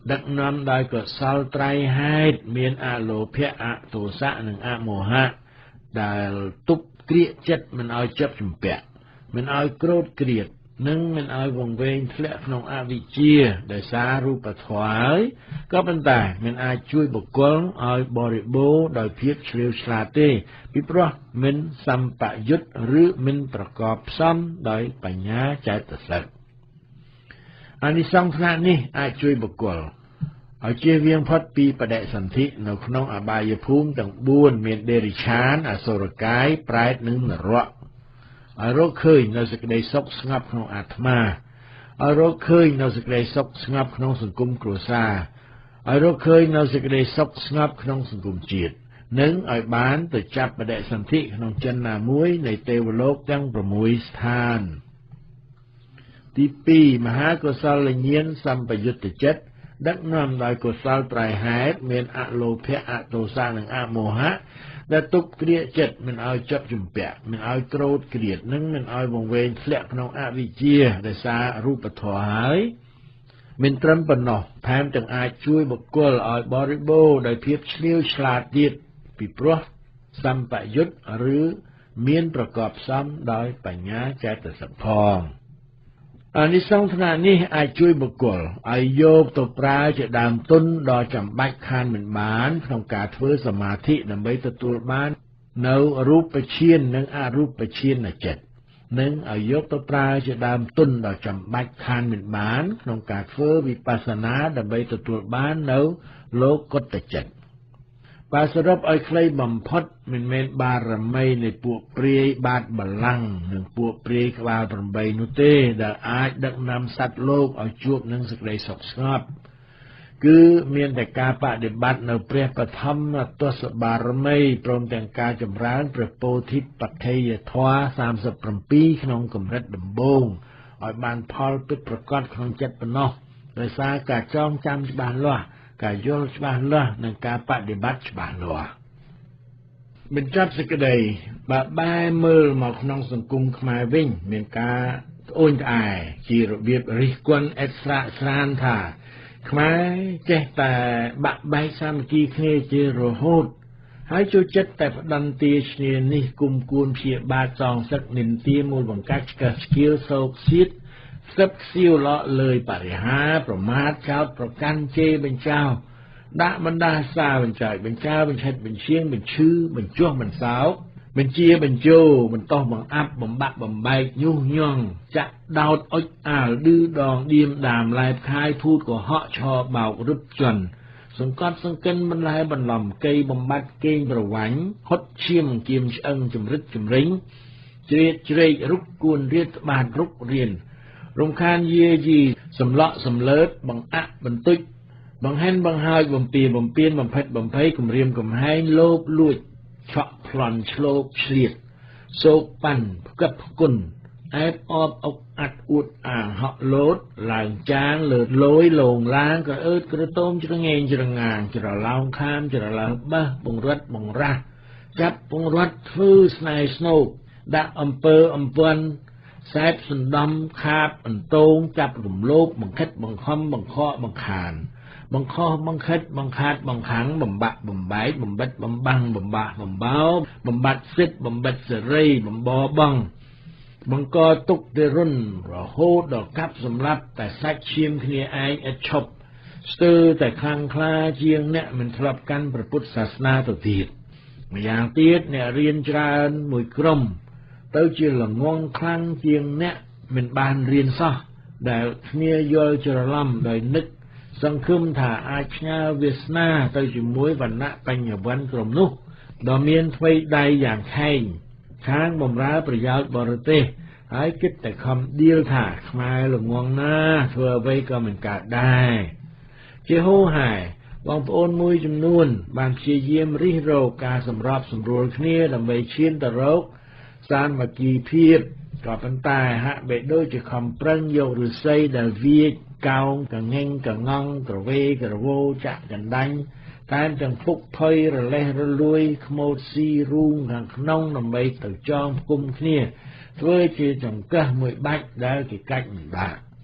ដឹកនាំដោយកុសលត្រៃហេតុមានអលោភៈអទោសៈនិងអមោហៈដែលទប់ក្រៀកចិត្តមិនឲ្យចាប់ជំពាក់មិនឲ្យក្រោធក្រៀតនិងមិនឲ្យវង្វេងធ្លាក់ក្នុងអវិជ្ជាដោយសាររូបធម៌ហើយក៏ប៉ុន្តែមិនអាចជួយបុគ្គលឲ្យបរិបូរណ៍ដោយភាពជ្រាវឆ្លាតទេពីព្រោះមិនសម្បយុទ្ធឬមិនប្រកបផ្សំដោយបញ្ញាចេតសិកអានិសង្សៈនេះអាចជួយបុគ្គលឲ្យជៀសវាងផុតពីបដិសន្ធិនៅក្នុងអបាយភូមិទាំងបួនមានដេរិឆានអសុរកាយប្រែតនិងនរកឲ្យរកឃើញនៅសេចក្តីសុខស្ងប់ក្នុងអាត្មាឲ្យរកឃើញនៅសេចក្តីសុខស្ងប់ក្នុងសង្គមគ្រួសារឲ្យរកឃើញនៅសេចក្តីសុខស្ងប់ក្នុងសង្គមជាតិនិងឲ្យបានទៅចាប់បដិសន្ធិក្នុងចិនណាមួយនៃទេវលោកទាំងប្រាំមួយស្ថានទីពីរមហាកុសលញាណសម្បយុត្តចិត្តដឹកនាំដោយកុសលត្រៃហេតុមានអលោភៈអទោសៈនិងអមោហៈដែលទប់ក្រៀកចិត្តមិនឲ្យចាប់ជំពាក់មិនឲ្យក្រោធក្រៀតនិងមិនឲ្យវង្វេងធ្លាក់ក្នុងអវិជ្ជាដោយសាររូបធម៌ហើយមិនត្រឹមប៉ុណ្ណោះថែមទាំងអាចជួយបុគ្គលឲ្យបរិបូរណ៍ដោយភាពឆ្លៀវឆ្លាតទៀតពីព្រោះសម្បយុទ្ធឬមានប្រកបផ្សំដោយបញ្ញាចេតសិកផងអានិសង្សៈនេះអាចជួយបុគ្គលឲ្យយកទៅប្រើជាដើមទុនដ៏ចាំបាច់ខានមិនបានក្នុងការធ្វើសមាធិដើម្បីទទួលបាននៅរូបឈាននិងអរូបឈានចិត្តនិងឲ្យយកទៅប្រើជាដើមទុនដ៏ចាំបាច់ខានមិនបានក្នុងការធ្វើវិបស្សនាដើម្បីទទួលបាននៅលោកុត្តចិត្តបើសរុបឲ្យខ្លីបំផុតមិនមែនបារមីនៃពួកព្រាយបាតបល្ល័ង្កនិងពួកព្រាយក្បាលប្រាំបីនោះទេដែលអាចដឹកនាំសត្វលោកឲ្យជួបនឹងសេចក្តីសុខស្ងប់គឺមានតែការបដិបត្តិនៅព្រះបឋមទស្សបារមីព្រមទាំងការចម្រើនព្រះពោធិបត្ថេយធម៌សាមសិបប្រាំពីរក្នុងកម្រិតដំបូងឲ្យបានផលពិតប្រាកដក្នុងចិត្តប៉ុណ្ណោះដោយសារការចងចាំច្បាស់លាស់ការយល់ច្បាស់លាស់និងការបដិបត្តិច្បាស់លាស់បញ្ចប់សេចក្តីបើបែរមើលមកក្នុងសង្គមខ្មែរវិញមានការត្អូញត្អែជារបៀបរិះគន់អេស្រាស្រានថាខ្មែរចេះតែបាក់បែកសាមគ្គីគ្នាជារហូតហើយចូលចិត្តតែផ្ដន្ទាឈ្នានេះគុំគួនព្យាបាទសងសឹកនិន្ទាមូលបង្កាច់ឆ្កឹះស្គៀលសោកសៀតស្ឹបខ្សៀវឡក់លើយបរិហាប្រមាថចោតប្រកាន់ជេរបញ្ចោដាក់បណ្ដាសាបញ្ចោបញ្ចោបញ្ឆិតបញ្ឈៀងបញ្ឈឺបញ្ចោះបញ្សោកបញ្ជាបញ្ជោបន្តោះបង្អាប់បំបាក់បំបែកញុះញង់ចាក់ដោតអុចអាលឌឺដងឌៀមដាមឡែបខាយភូតកុហកឆោបោករឹបជន់សង្កត់សង្កិនបន្លែបន្លំកេយបំបត្តិកេងប្រវាញ់ហត់ឈាមគៀមឆ្អឹងចម្រិតចម្រិញជ្រៀតជ្រែករុកគួនរៀតត្បាតរុករៀនរំខានយាយីសម្លក់សម្លើតបង្អាក់បន្ទុចបង្ហែនបង្ហើយបំពៀបំពៀនបំផិតបំភ័យគំរាមកំហែងលោភលួចឆក់ប្លន់ឆ្លោកឆ្លៀតសោកប៉ាន់ផ្គិតផ្គុនអែបអបអុកអាត់អួតអាងហក់លោតឡើងចាងលើលយលងឡាងក៏អើតក្រតោមច្រងែងច្រងាងច្រឡោងខាមច្រឡោបះបង្រិតបង្រាស់ចាប់បង្រត់ធ្វើស្នេហ៍ស្នោកដាក់អំពើអំពន់សែបសណ្ដំខាបអន្តងចាប់រំលោភបង្ខិតបង្ខំបង្ខកបង្ខានបង្ខំបង្ខិតបង្ខាតបង្ខាំងបំបាក់បំបែកបំបិតបំបាំងបំបាក់បំបោបំបត្តិសិទ្ធបំបិតសេរីបំបបង់បង្កទុកទៅរុនរហូតដល់កាប់សម្លាប់តែសាច់ឈាមគ្នាឯងឥតឈប់ស្ទើរតែខ្លាំងក្លាជាងអ្នកមិនធ្លាប់កាន់ព្រះពុទ្ធសាសនាទៅទៀតម្យ៉ាងទៀតអ្នករៀនច្រើនមួយក្រុមទៅជាល្ងងខ្លាំងជាងអ្នកមិនបានរៀនសោះដែលគ្នាយល់ច្រឡំដោយនឹកសង្ឃឹមថាអាចផ្ញើវាសនាទៅជាមួយវណ្ណៈបញ្ញវន្តក្រុមនោះដ៏មានថ្វីដៃយ៉ាងខែងខាងបំរើប្រយោជន៍បរទេសហើយគិតតែខំដៀលថាខ្មែរល្ងងណាធ្វើអ្វីក៏មិនកើតដែរជាហូរហែបងប្អូនមួយចំនួនបានព្យាយាមរិះរកការសម្របសម្រួលគ្នាដើម្បីឈានទៅរកសាមគ្គីភាពក៏ប៉ុន្តែហាក់បីដូចជាខំប្រឹងយកឫស្សីដែលវាចកោងកងែងកងងក្រវេក្រវោចាក់កណ្ដាញ់តែទាំងភុកភ័យរលេះរលួយខ្មោចស៊ីរូងខាងក្នុងដើម្បីទៅចងផ្គុំគ្នាធ្វើជាចង្កឹះមួយបាច់ដែលគេកាច់មិនបាន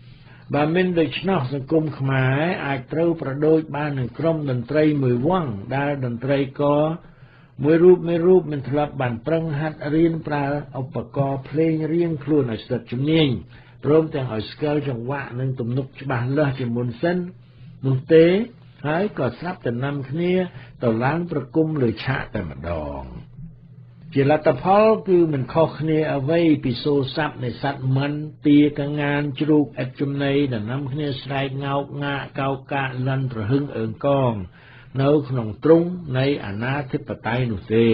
បើមិនដូច្នោះសង្គមខ្មែរអាចត្រូវប្រដូចបាននឹងក្រុមតន្ត្រីមួយវង់ដែលតន្ត្រីករមួយរូបមួយរូបមិនធ្លាប់បានប្រឹងហាត់រៀនប្រើឧបករណ៍ភ្លេងរៀងខ្លួនឲ្យស្ទាត់ជំនាញព្រមទាំងឲ្យស្គាល់ចង្វាក់និងទំនុកច្បាស់លាស់ជាមុនសិននោះទេហើយក៏ស្រាប់តែនាំគ្នាទៅឡើងប្រគំលើឆាកតែម្ដងជាលទ្ធផលគឺមិនខុសគ្នាអ្វីពីសូរស័ព្ទនៃសត្វមិនទាកងានជ្រូកឥតចំណីដែលនាំគ្នាស្រែកងោកងាកកោកកាកលន់ប្រហឹងអើងកងនៅក្នុងទ្រង់នៃអាណាធិបតេយ្យនោះទេ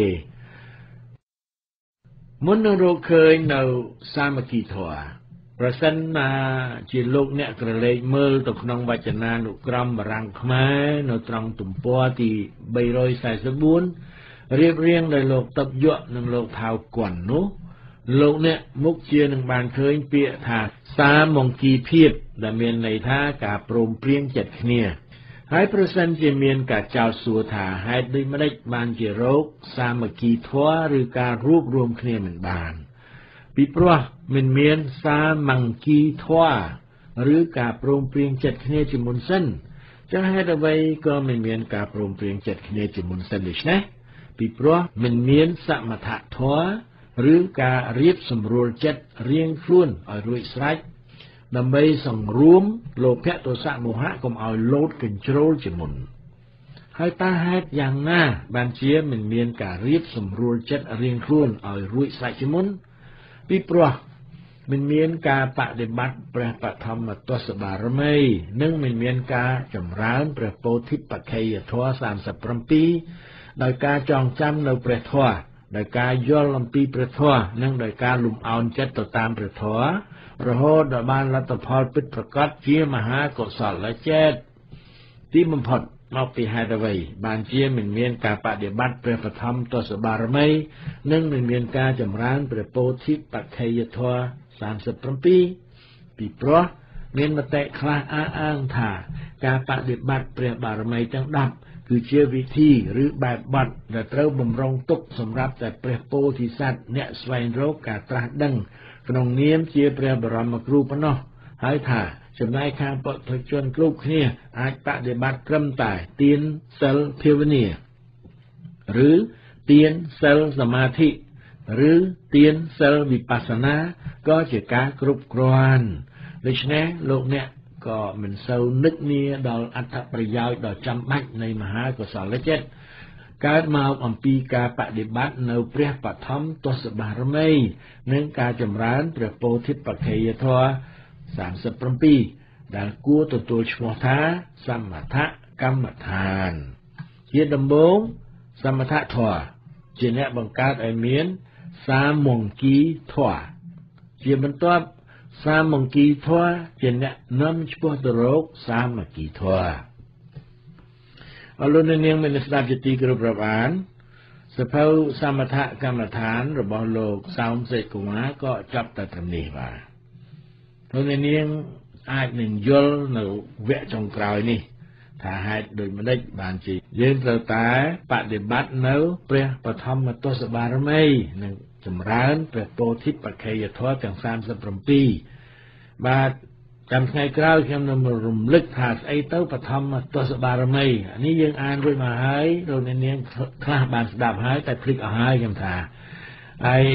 មុននឹងរកឃើញនៅសាមគ្គីធម៌ប្រសិនណាជាលោកអ្នកក្រឡេកមើលទៅក្នុងវចនានុក្រមបារាំងខ្មែរនៅត្រង់ទំព័រទីបីរយសែសិបបួនរៀបរៀងដោយលោកតបយក់និងលោកថៅគន់នោះលោកអ្នកមុខជានឹងបានឃើញពាក្យថាសាមង្គីភាពដែលមានន័យថាការព្រមព្រៀងចិត្តគ្នាហើយប្រសិនជាមានការចោទសួរថាហេតុដូចម្តេចបានជារោគសាមគ្គីធម៌ឬការរួបរวมគ្នាមិនបានពីព្រោះមិនមានសាមង្គីធម៌ឬការព្រមព្រៀងចិត្តគ្នាជាមុនសិនចឹងហេតុអ្វីក៏មិនមានការព្រមព្រៀងចិត្តគ្នាជាមុនសិនដូច្នេះពីព្រោះមិនមានសមថធម៌ឬការរៀបសម្រួលចិត្តរៀងខ្លួនឲ្យរួចស្រេចដើម្បីសង្រួមលោភៈទោសៈមោហៈកុំឲ្យលោតកញ្ជ្រោលជាមុនហើយតើហេតុយ៉ាងណាបានជាមិនមានការរៀបសម្រួលចិត្តរៀងខ្លួនឲ្យរួចស្រេចជាមុនពីព្រោះមិនមានការបដិបត្តិព្រះបឋមទសបារមីនិងមិនមានការចម្រើនព្រះពោធិបក្ខយធម៌សាមសិបប្រាំពីរដោយការចងចាំនៅព្រះធម៌ដោយការយល់អំពីព្រះធម៌និងដោយការលំអោនចិត្តទៅតាមព្រះធម៌រហូតដល់បានលទ្ធផលពិតប្រាកដជាមហាកុសលចេតទីបំផុតមកពីហេតុអ្វីបានជាមិនមានការបដិបត្តិព្រះបឋមទសបារមីនិងមិនមានការចម្រើនព្រះពោធិបក្ខយធម៌សាមសិបប្រាំពីរពីព្រោះមានមតិខ្លះអះអាងថាការបដិបត្តិព្រះបារមីទាំងដប់គឺជាវិធីឬបែបបទដែលត្រូវបំរុងទុកសម្រាប់តែព្រះពោធិសត្វអ្នកស្វែងរកការត្រាស់ដឹងក្នុងនាមជាព្រះបរមគ្រូប៉ុណ្ណោះហើយថាចំណែកខាងពុទ្ធជនគ្រប់គ្នាអាចបដិបត្តិត្រឹមតែទានសិលភាវនាឬទានសិលសមាធិឬទានសិលវិបស្សនាក៏ជាការគ្រប់គ្រាន់ដូច្នេះលោកអ្នកក៏មិនសូវនឹកនាដល់អត្ថប្រយោជន៍ដ៏ចាំបាច់នៃមហាកុសលចិត្តកើតមកអំពីការបដិបត្តិនៅព្រះបឋមទសបារមីនិងការចម្រើនព្រះពោធិបក្ខយធម៌សាមសិបប្រាំពីរដែលគួរទទួលឈ្មោះថាសមថកម្មដ្ឋានជាដំបូងសមថធម៌ជាអ្នកបង្កើតឲ្យមានសាមង្គីធម៌ជាបន្ទាប់សាមង្គីធម៌ជាអ្នកនាំឆ្ពោះទៅរកសាមគ្គីធម៌អរលោកនាងមានស្ដាប់ជាទីគោរពរាប់អានសភៅសមថកម្មដ្ឋានរបស់លោកសោមសេកុមារក៏ចប់តែត្រឹមនេះបាទលោកនាងអាចនឹងយល់នៅវគ្គចុងក្រោយនេះថាហេតុដូចម្តេចបានជាយើងត្រូវតែបដិបត្តិនៅព្រះបឋមទសបារមីនិងចម្រើនព្រះពោធិបក្ខយធម៌ទាំងសាមសិបប្រាំពីរបាទចាំថ្ងៃក្រោយខ្ញុំនឹងរំលឹកថាស្អីទៅបឋមទសបារមីនេះយើងអានរួចមកហើយលោកអ្នកនាងខ្លះបានស្ដាប់ហើយតែភ្លេចអស់ហើយខ្ញុំថាហើយ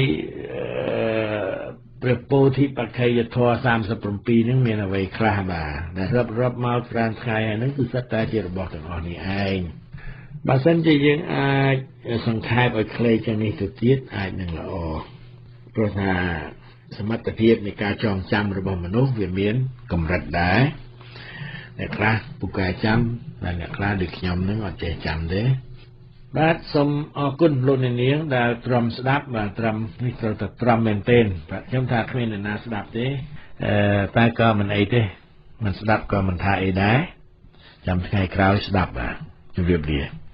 ព្រះពោធិបក្ខយធម៌សាមសិបប្រាំពីរហ្នឹងមានអ្វីខ្លះបាទដែលរាប់រាប់មកច្រើនថ្ងៃហើយហ្នឹងគឺសិតតែជារបស់ទាំងអស់នេះឯងបើសិនជាយើងអាចសង្ខេបឲ្យខ្លីជាងនេះទៅទៀតអាចនឹងល្អព្រោះថាសមត្ថភាពនៃការចងចាំរបស់មនុស្សវាមានកម្រិតដែរអ្នកខ្លះពូកែចាំហើយអ្នកខ្លះដូចខ្ញុំហ្នឹងអត់ចេះចាំទេបាទសូមអរគុណលោកអ្នកនាងដែលទ្រាំស្ដាប់បាទទ្រាំនេះត្រូវតែទ្រាំមែនទែនបាទខ្ញុំថាគ្មានអ្នកណាស្ដាប់ទេអឺតែក៏មិនអីទេមិនស្ដាប់ក៏មិនថាអីដែរចាំថ្ងៃក្រោយស្ដាប់បាទជម្រាបលា